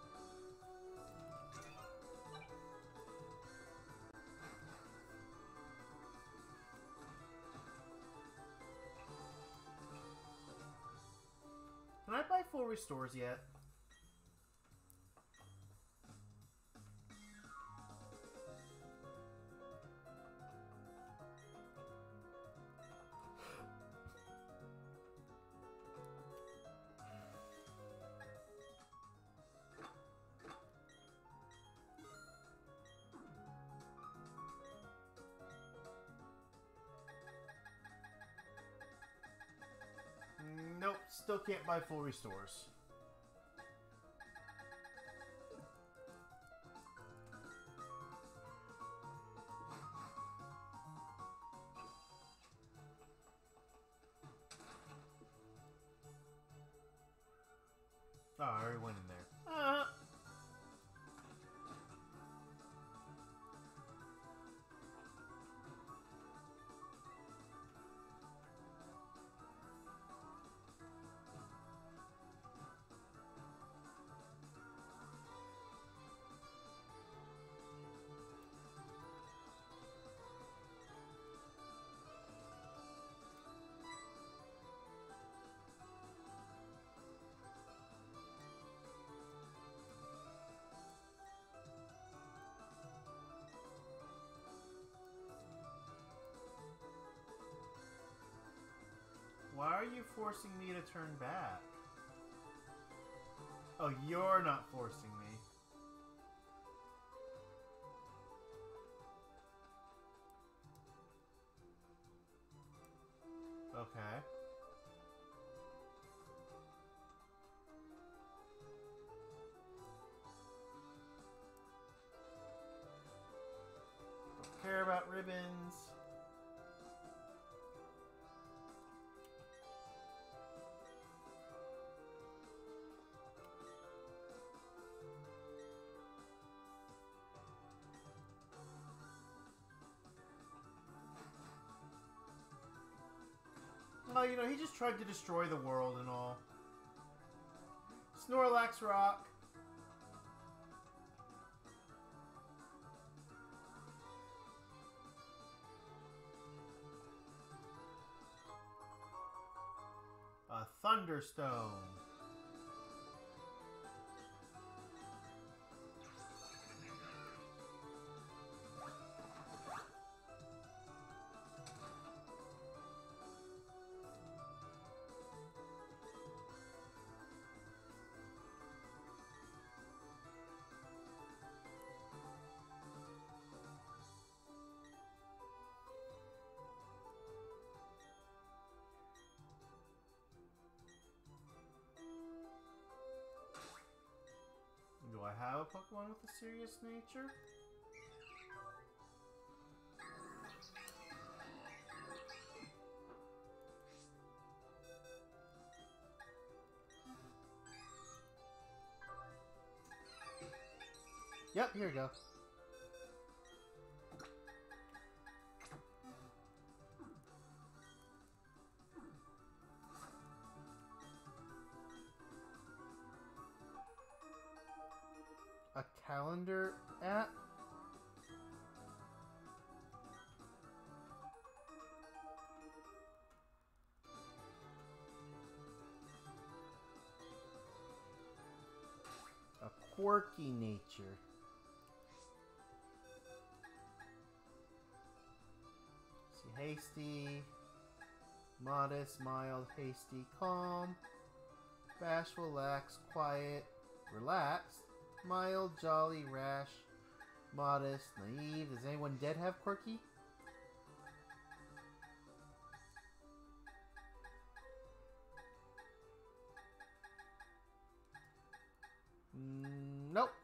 Can I buy full restores yet? Nope, still can't buy full restores. Oh, I already went in there. Uh. Why are you forcing me to turn back? Oh, you're not forcing me. Okay. Don't care about ribbons. Well, you know, he just tried to destroy the world and all. Snorlax Rock. A Thunderstone. Do I have a Pokemon with a serious nature? Yep, here we go. calendar app. A quirky nature. See, hasty, modest, mild, hasty, calm, bashful, lax, quiet, relaxed, mild, jolly, rash, modest, naive. Does anyone dead have quirky? Mm, nope.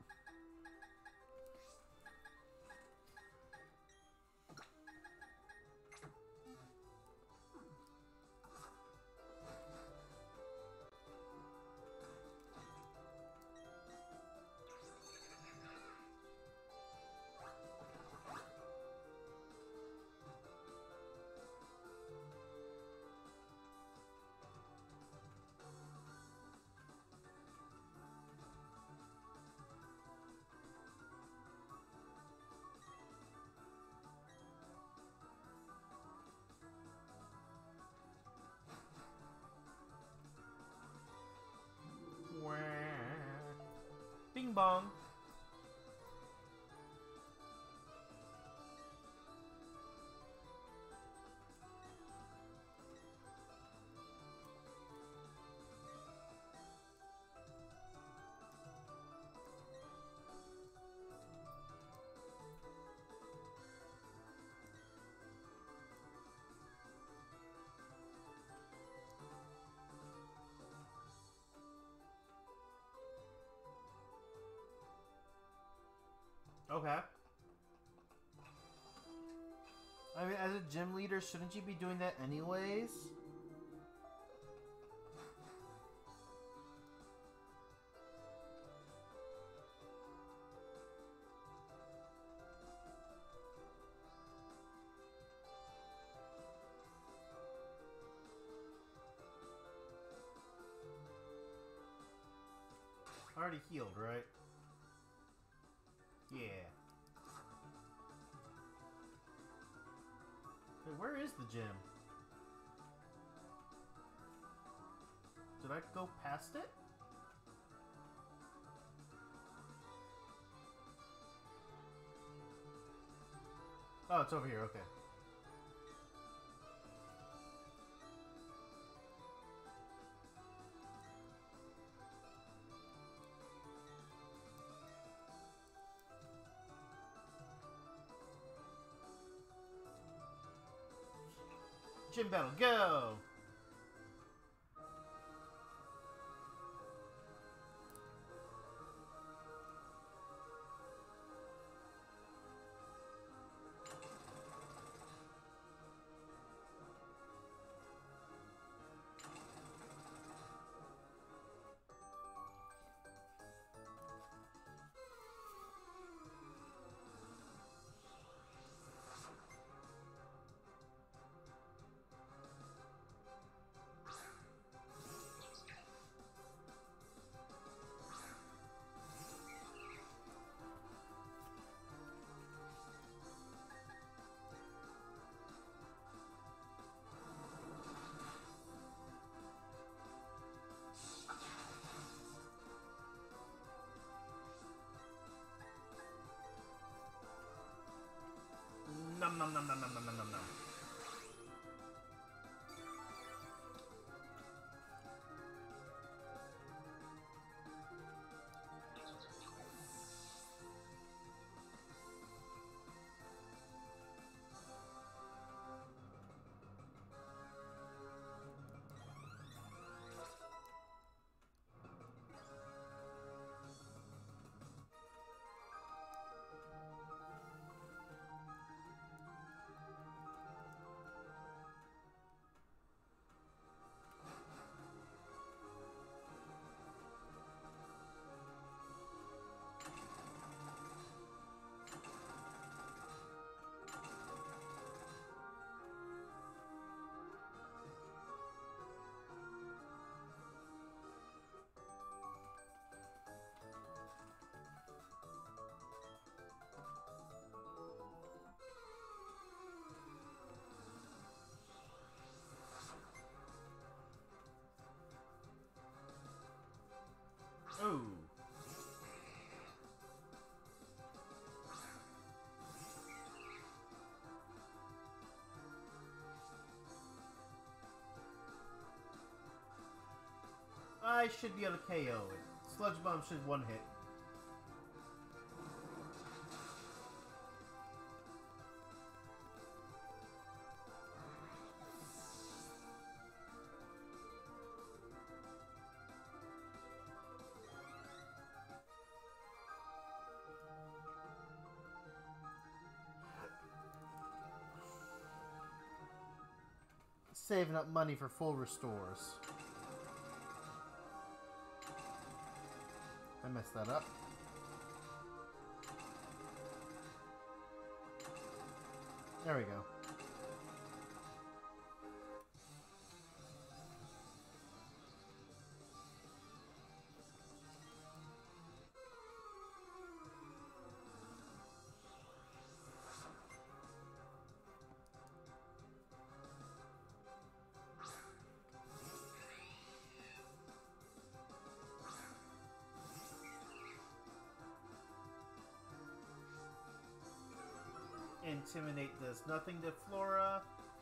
Bing bong. Okay. I mean, as a gym leader, shouldn't you be doing that anyways? Already healed, right? Yeah. Wait, where is the gym? Did I go past it? Oh, it's over here, okay. Gym battle, go! Nom nom nom nom nom nom nom nom nom. guy should be able to K O it. Sludge Bomb should one hit. Saving up money for full restores. I messed that up. There we go. Intimidate does nothing to Flora.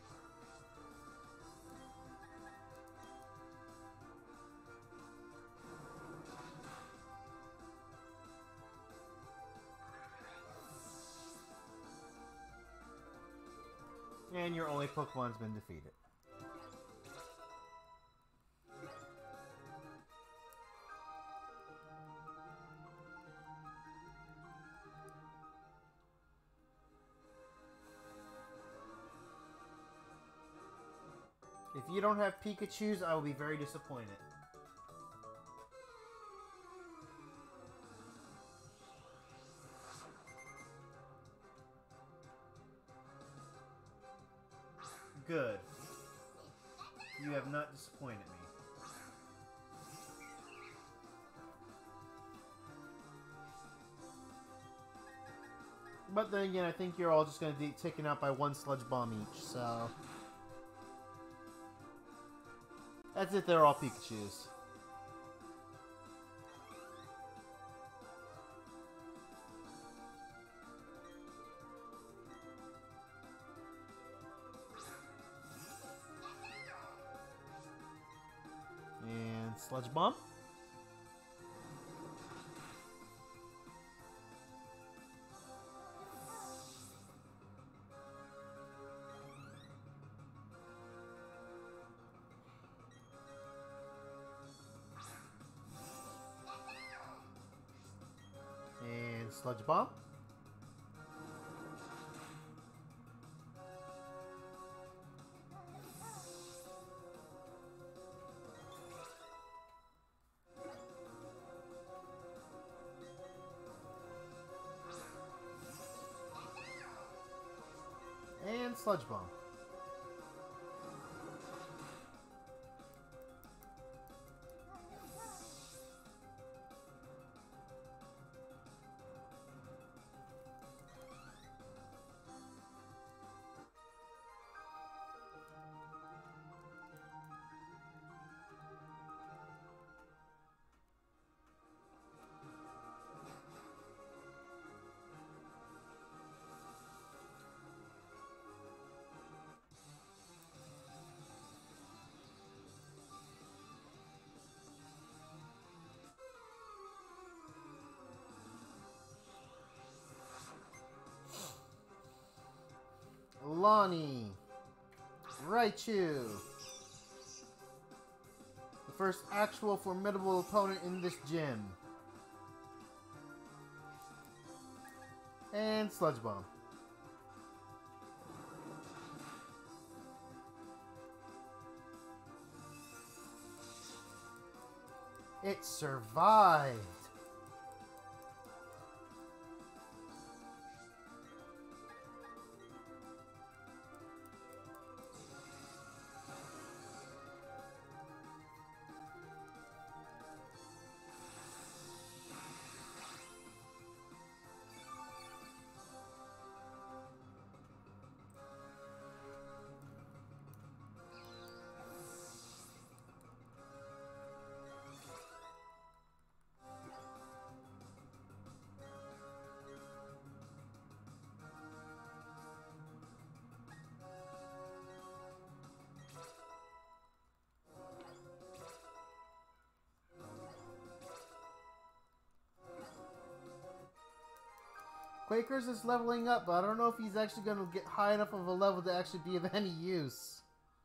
And your only Pokemon's been defeated. If you don't have Pikachus, I will be very disappointed. Good. You have not disappointed me. But then again, I think you're all just going to be taken out by one Sludge Bomb each, so... That's it, they're all Pikachus. And Sludge Bomb. Sludge Bomb. And Sludge Bomb. Lonnie, Raichu, the first actual formidable opponent in this gym, and Sludge Bomb. It survived. Quakers is leveling up, but I don't know if he's actually going to get high enough of a level to actually be of any use.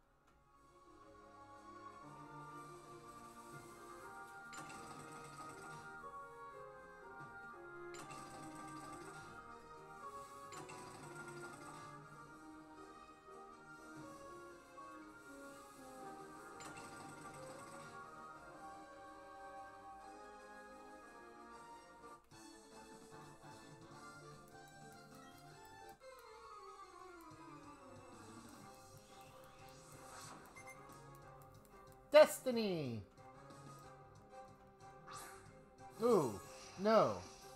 Destiny! Ooh, no.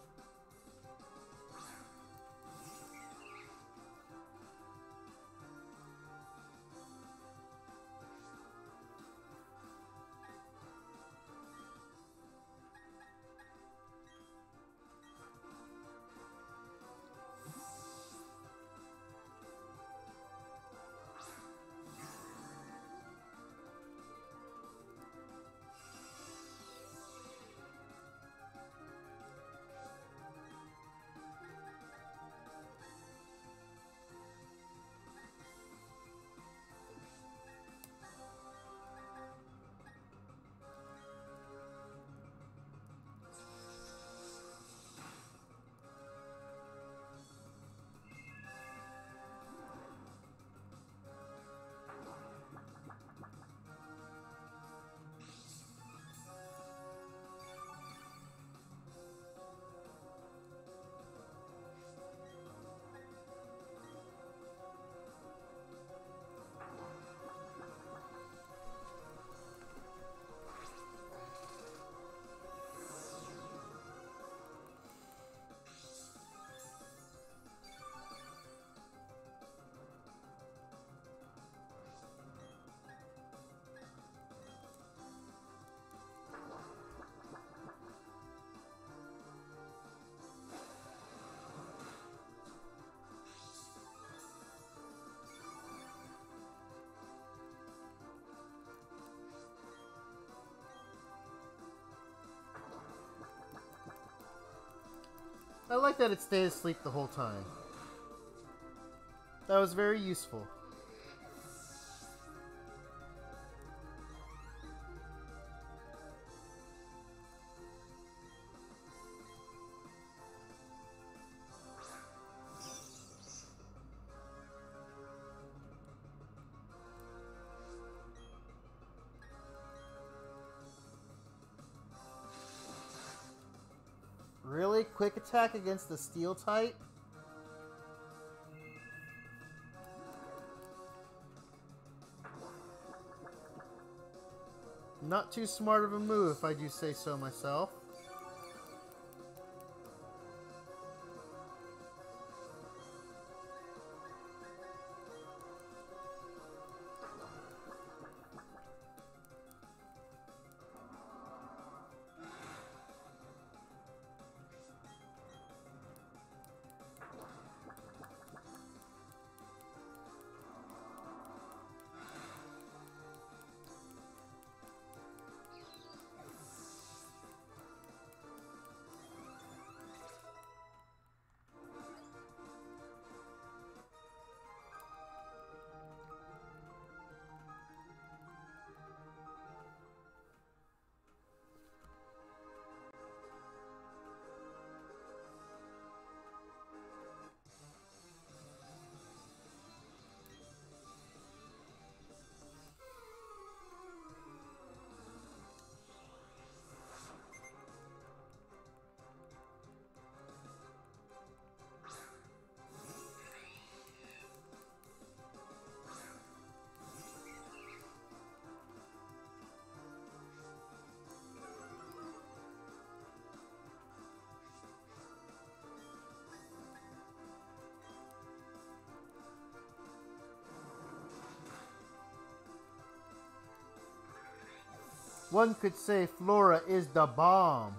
I like that it stayed asleep the whole time. That was very useful. Really? Quick attack against the steel type? Not too smart of a move, if I do say so myself. One could say Flora is the bomb.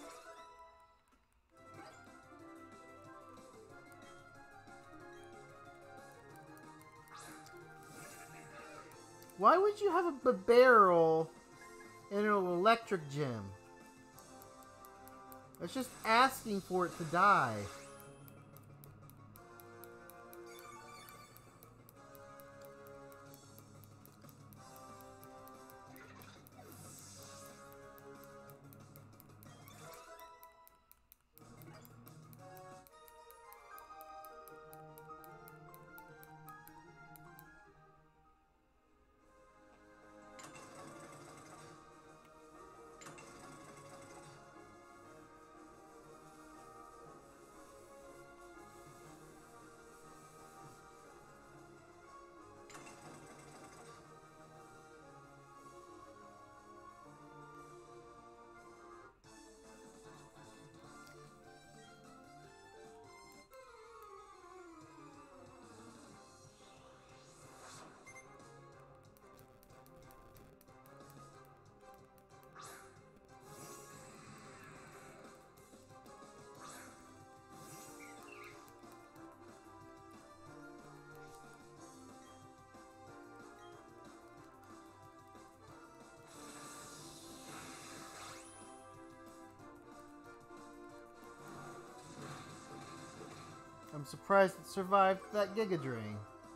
Why would you have a b barrel in an electric gem? It's just asking for it to die. I'm surprised it survived that Giga Drain.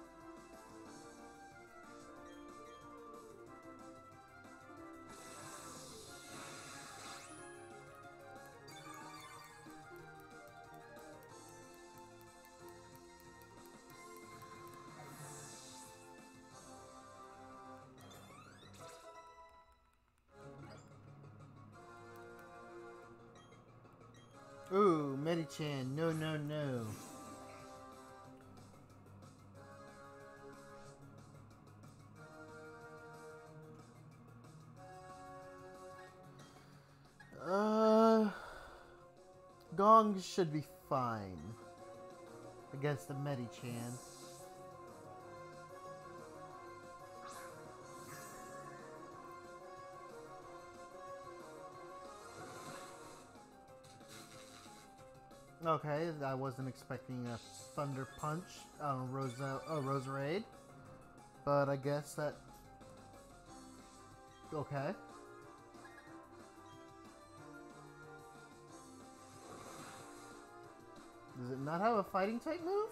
Ooh, Medichan, no, no, no. Uh, Gong should be fine against the Medichan. Okay, I wasn't expecting a Thunder Punch on Rosa, oh, Roserade, but I guess that... Okay. Does it not have a fighting type move?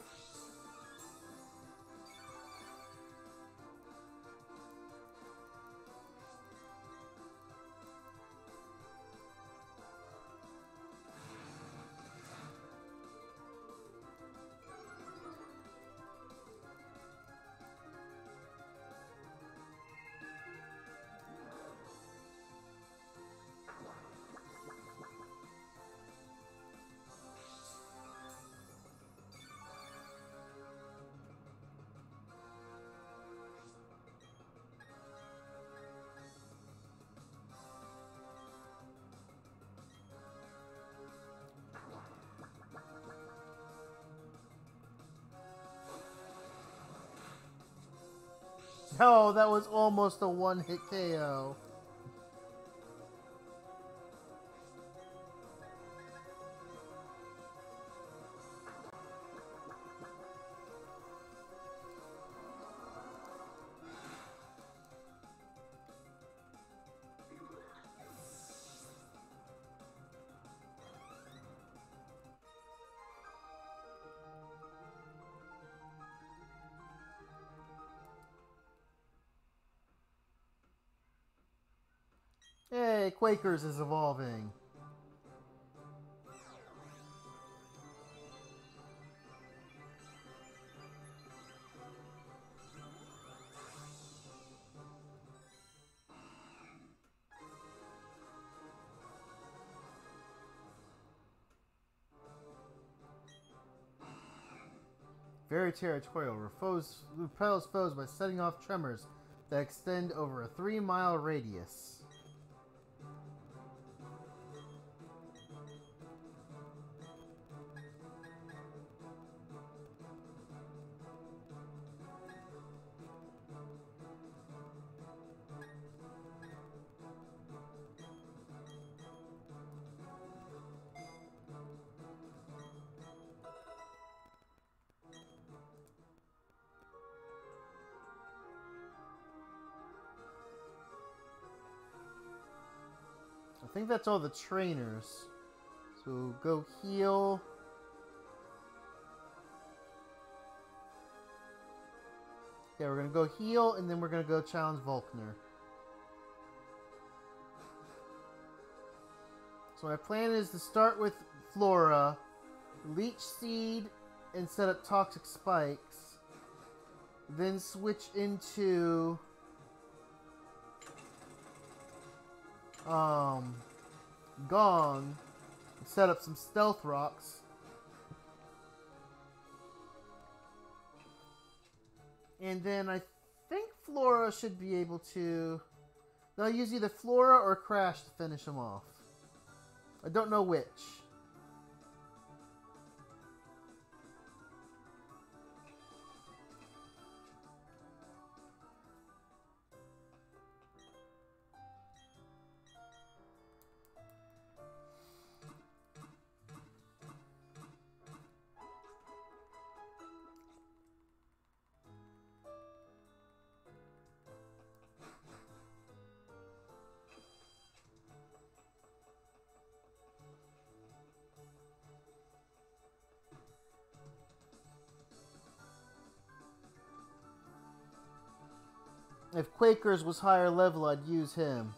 Oh, that was almost a one-hit K O. Hey, Quakers is evolving. Very territorial. Foes, repels foes by setting off tremors that extend over a three mile radius. I think that's all the trainers. So go heal. Yeah, we're gonna go heal and then we're gonna go challenge Volkner. So my plan is to start with Flora, Leech Seed, and set up Toxic Spikes. Then switch into um, Gong, and set up some Stealth Rocks. And then I think Flora should be able to... They'll use either Flora or Crash to finish him off. I don't know which. If Quakers was higher level, I'd use him.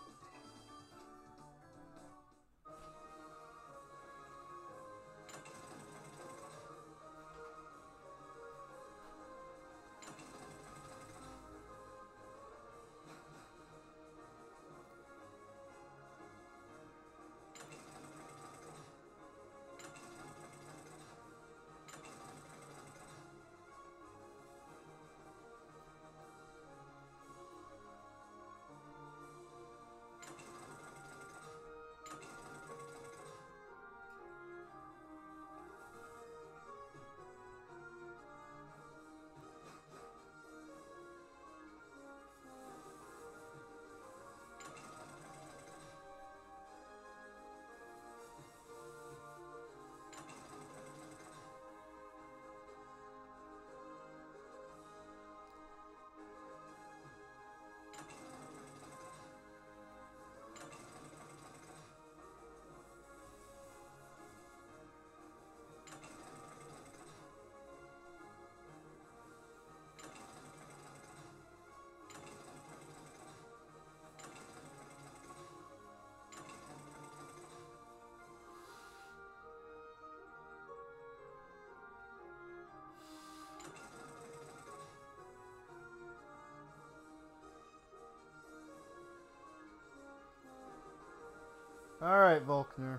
Alright, Volkner.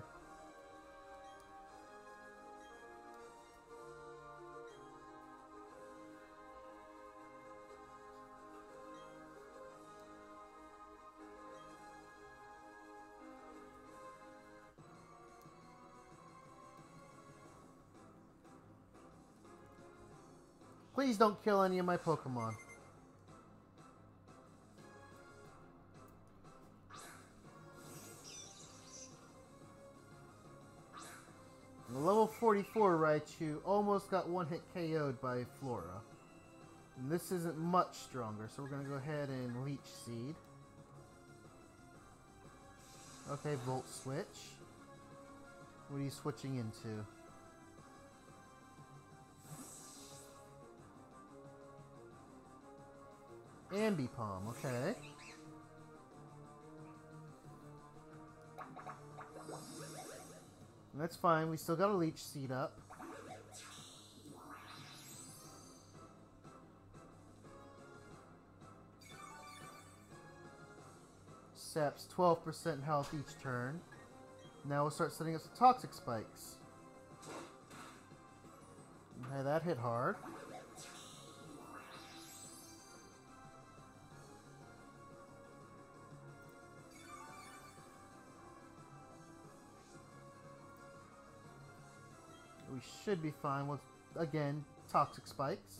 Please don't kill any of my Pokemon. The level forty-four Raichu almost got one-hit K O'd by Flora. And this isn't much stronger, so we're going to go ahead and Leech Seed. Okay, Volt Switch. What are you switching into? Ambipom, okay. That's fine, we still got a Leech Seed up. Sap's twelve percent health each turn. Now we'll start setting up some Toxic Spikes. Okay, that hit hard. We should be fine with, again, Toxic Spikes.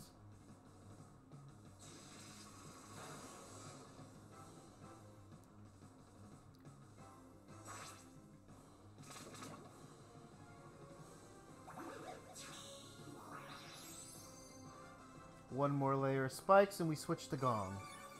One more layer of spikes and we switch to Gong.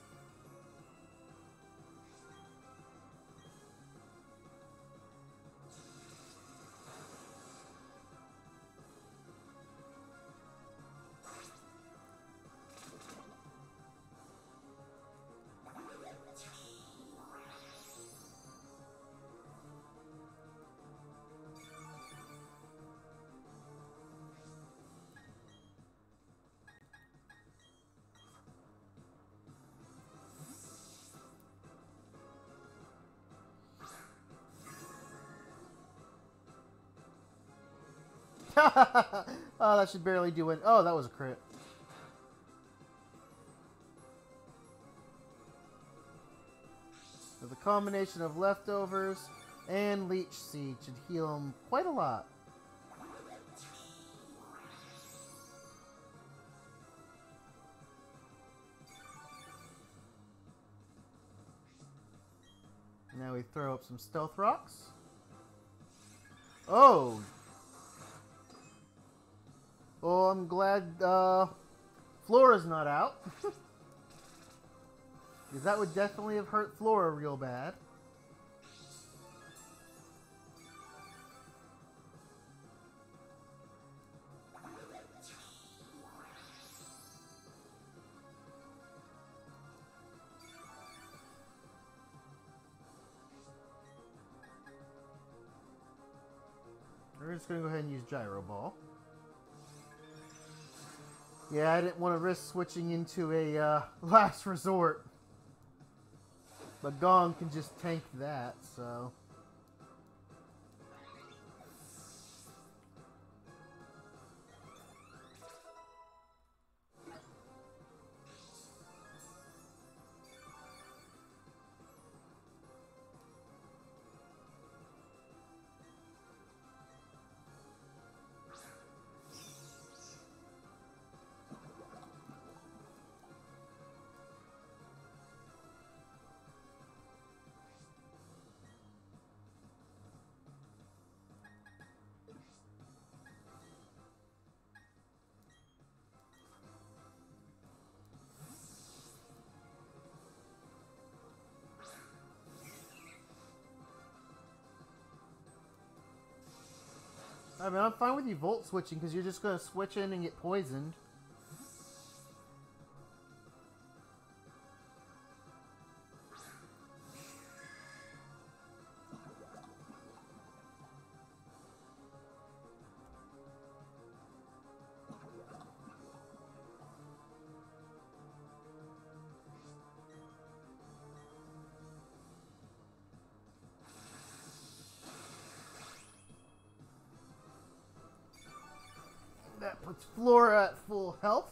Oh, that should barely do it. Oh, that was a crit. So the combination of leftovers and Leech Seed should heal him quite a lot. Now we throw up some Stealth Rocks. Oh! Oh, I'm glad uh, Flora's not out. Because that would definitely have hurt Flora real bad. We're just gonna go ahead and use Gyro Ball. Yeah, I didn't want to risk switching into a uh, last resort. But Gong can just tank that, so... I mean, I'm fine with you Volt switching because you're just going to switch in and get poisoned. That puts Flora at full health.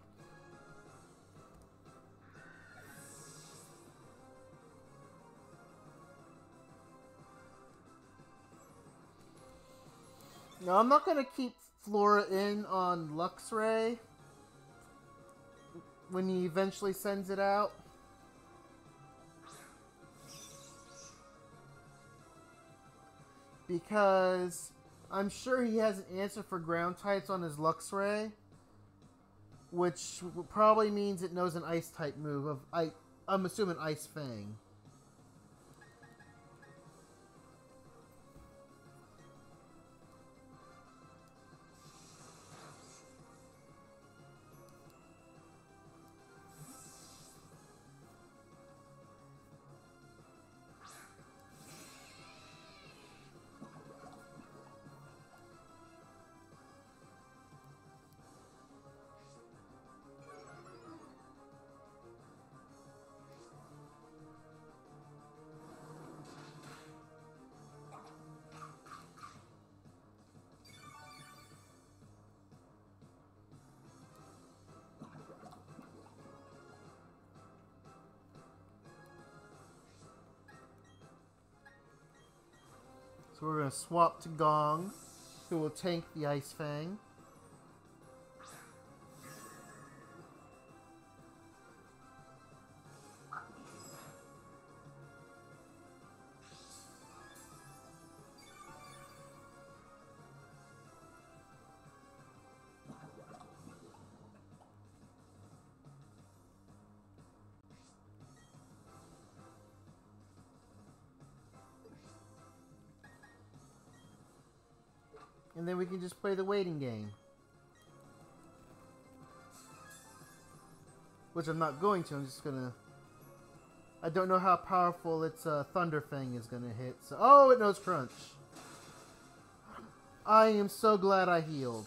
No, I'm not going to keep Flora in on Luxray when he eventually sends it out. Because I'm sure he has an answer for ground types on his Luxray, which probably means it knows an ice type move of I I'm assuming Ice Fang. So we're going to swap to Gong, who will tank the Ice Fang. And then we can just play the waiting game. Which I'm not going to, I'm just gonna... I don't know how powerful its uh, Thunder Fang is gonna hit, so... Oh, it knows Crunch! I am so glad I healed.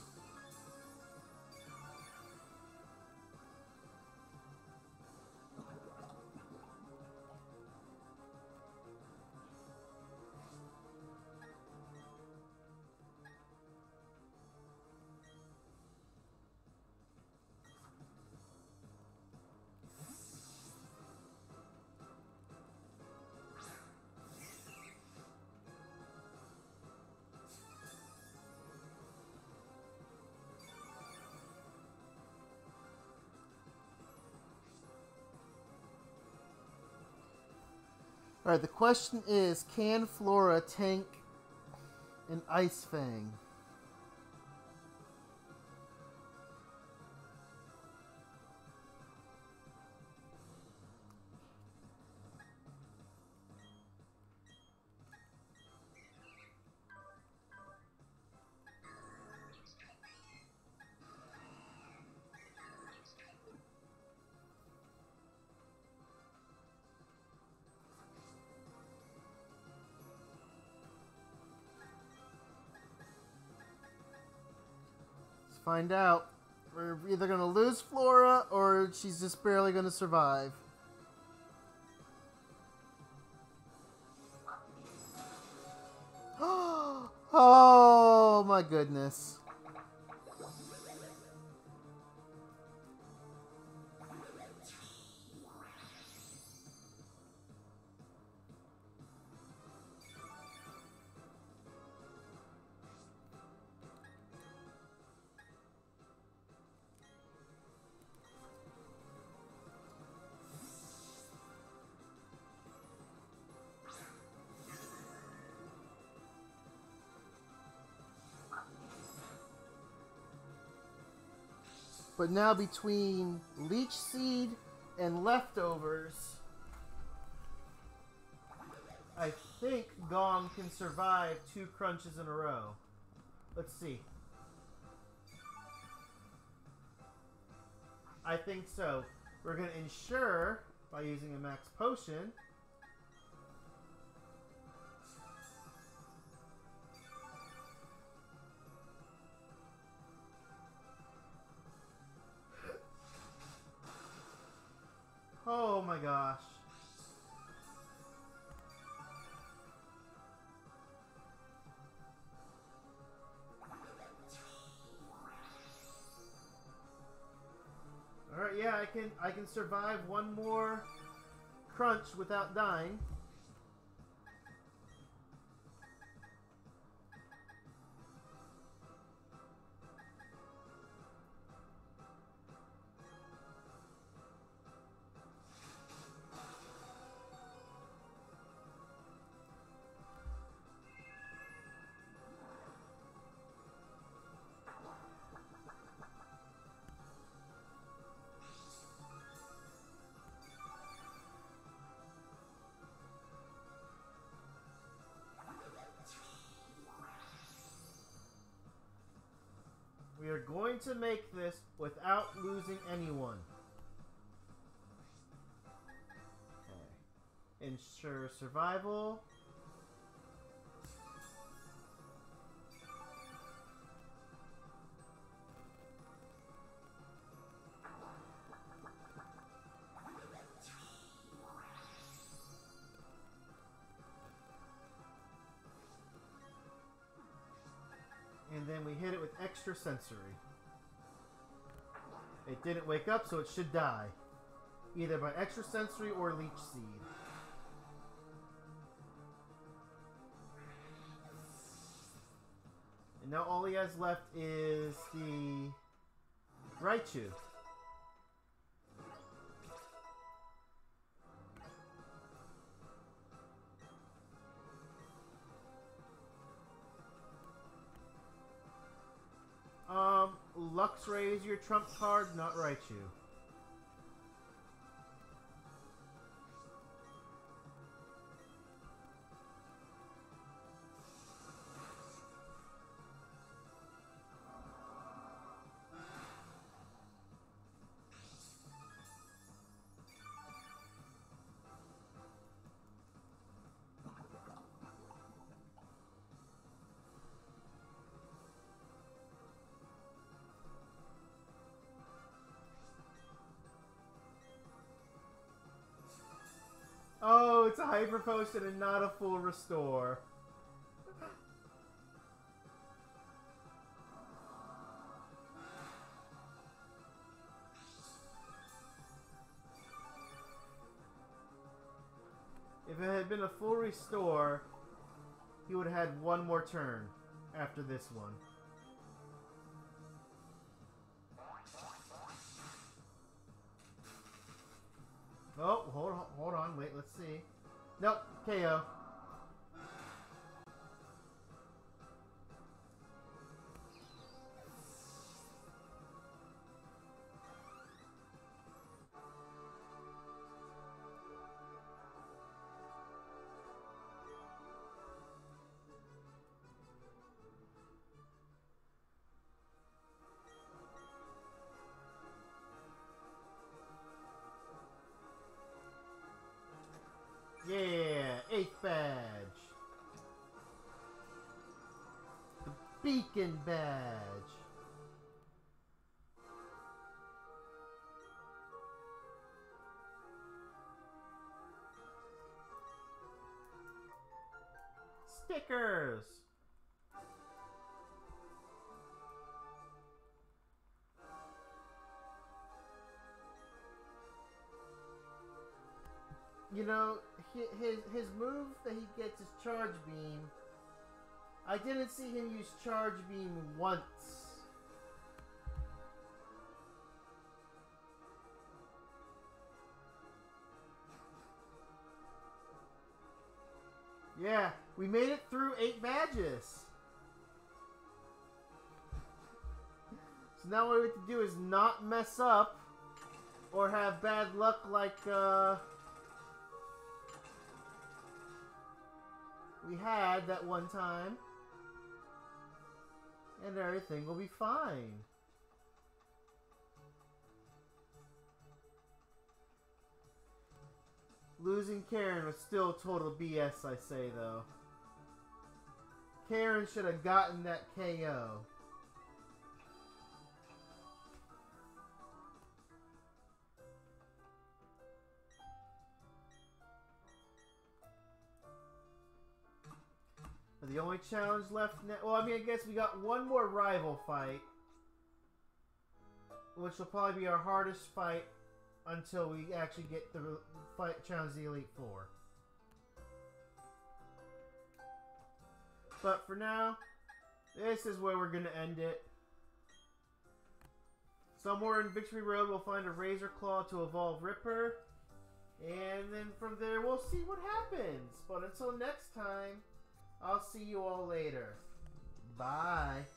Alright, the question is, can Flora tank an Ice Fang? find out. We're either going to lose Flora or she's just barely going to survive. Oh my goodness. But now between Leech Seed and Leftovers, I think Gong can survive two crunches in a row. Let's see. I think so. We're going to ensure by using a max potion. Oh my gosh. All right, yeah, I can I can survive one more crunch without dying. We are going to make this without losing anyone. Okay. Ensure survival. And then we hit it with extra sensory. It didn't wake up, so it should die. Either by extra sensory or leech seed. And now all he has left is the Raichu. Um, Luxray is your trump card, not Raichu. Oh, it's a hyper potion and not a full restore. If it had been a full restore, he would have had one more turn after this one. Oh, hold on, hold on, wait, let's see. Nope, K O. Yeah, eighth badge. The beacon badge. stickers. You know, his his move that he gets is Charge Beam. I didn't see him use Charge Beam once. Yeah, we made it through eight badges. So now what we have to do is not mess up or have bad luck like uh, we had that one time. And everything will be fine. Losing Karen was still total B S, I say, though. Karen should have gotten that K O. But the only challenge left now... Well, I mean, I guess we got one more rival fight. Which will probably be our hardest fight until we actually get the fight challenge the Elite Four. But for now, this is where we're going to end it. Somewhere in Victory Road, we'll find a Razor Claw to evolve Ripper. And then from there, we'll see what happens. But until next time, I'll see you all later. Bye.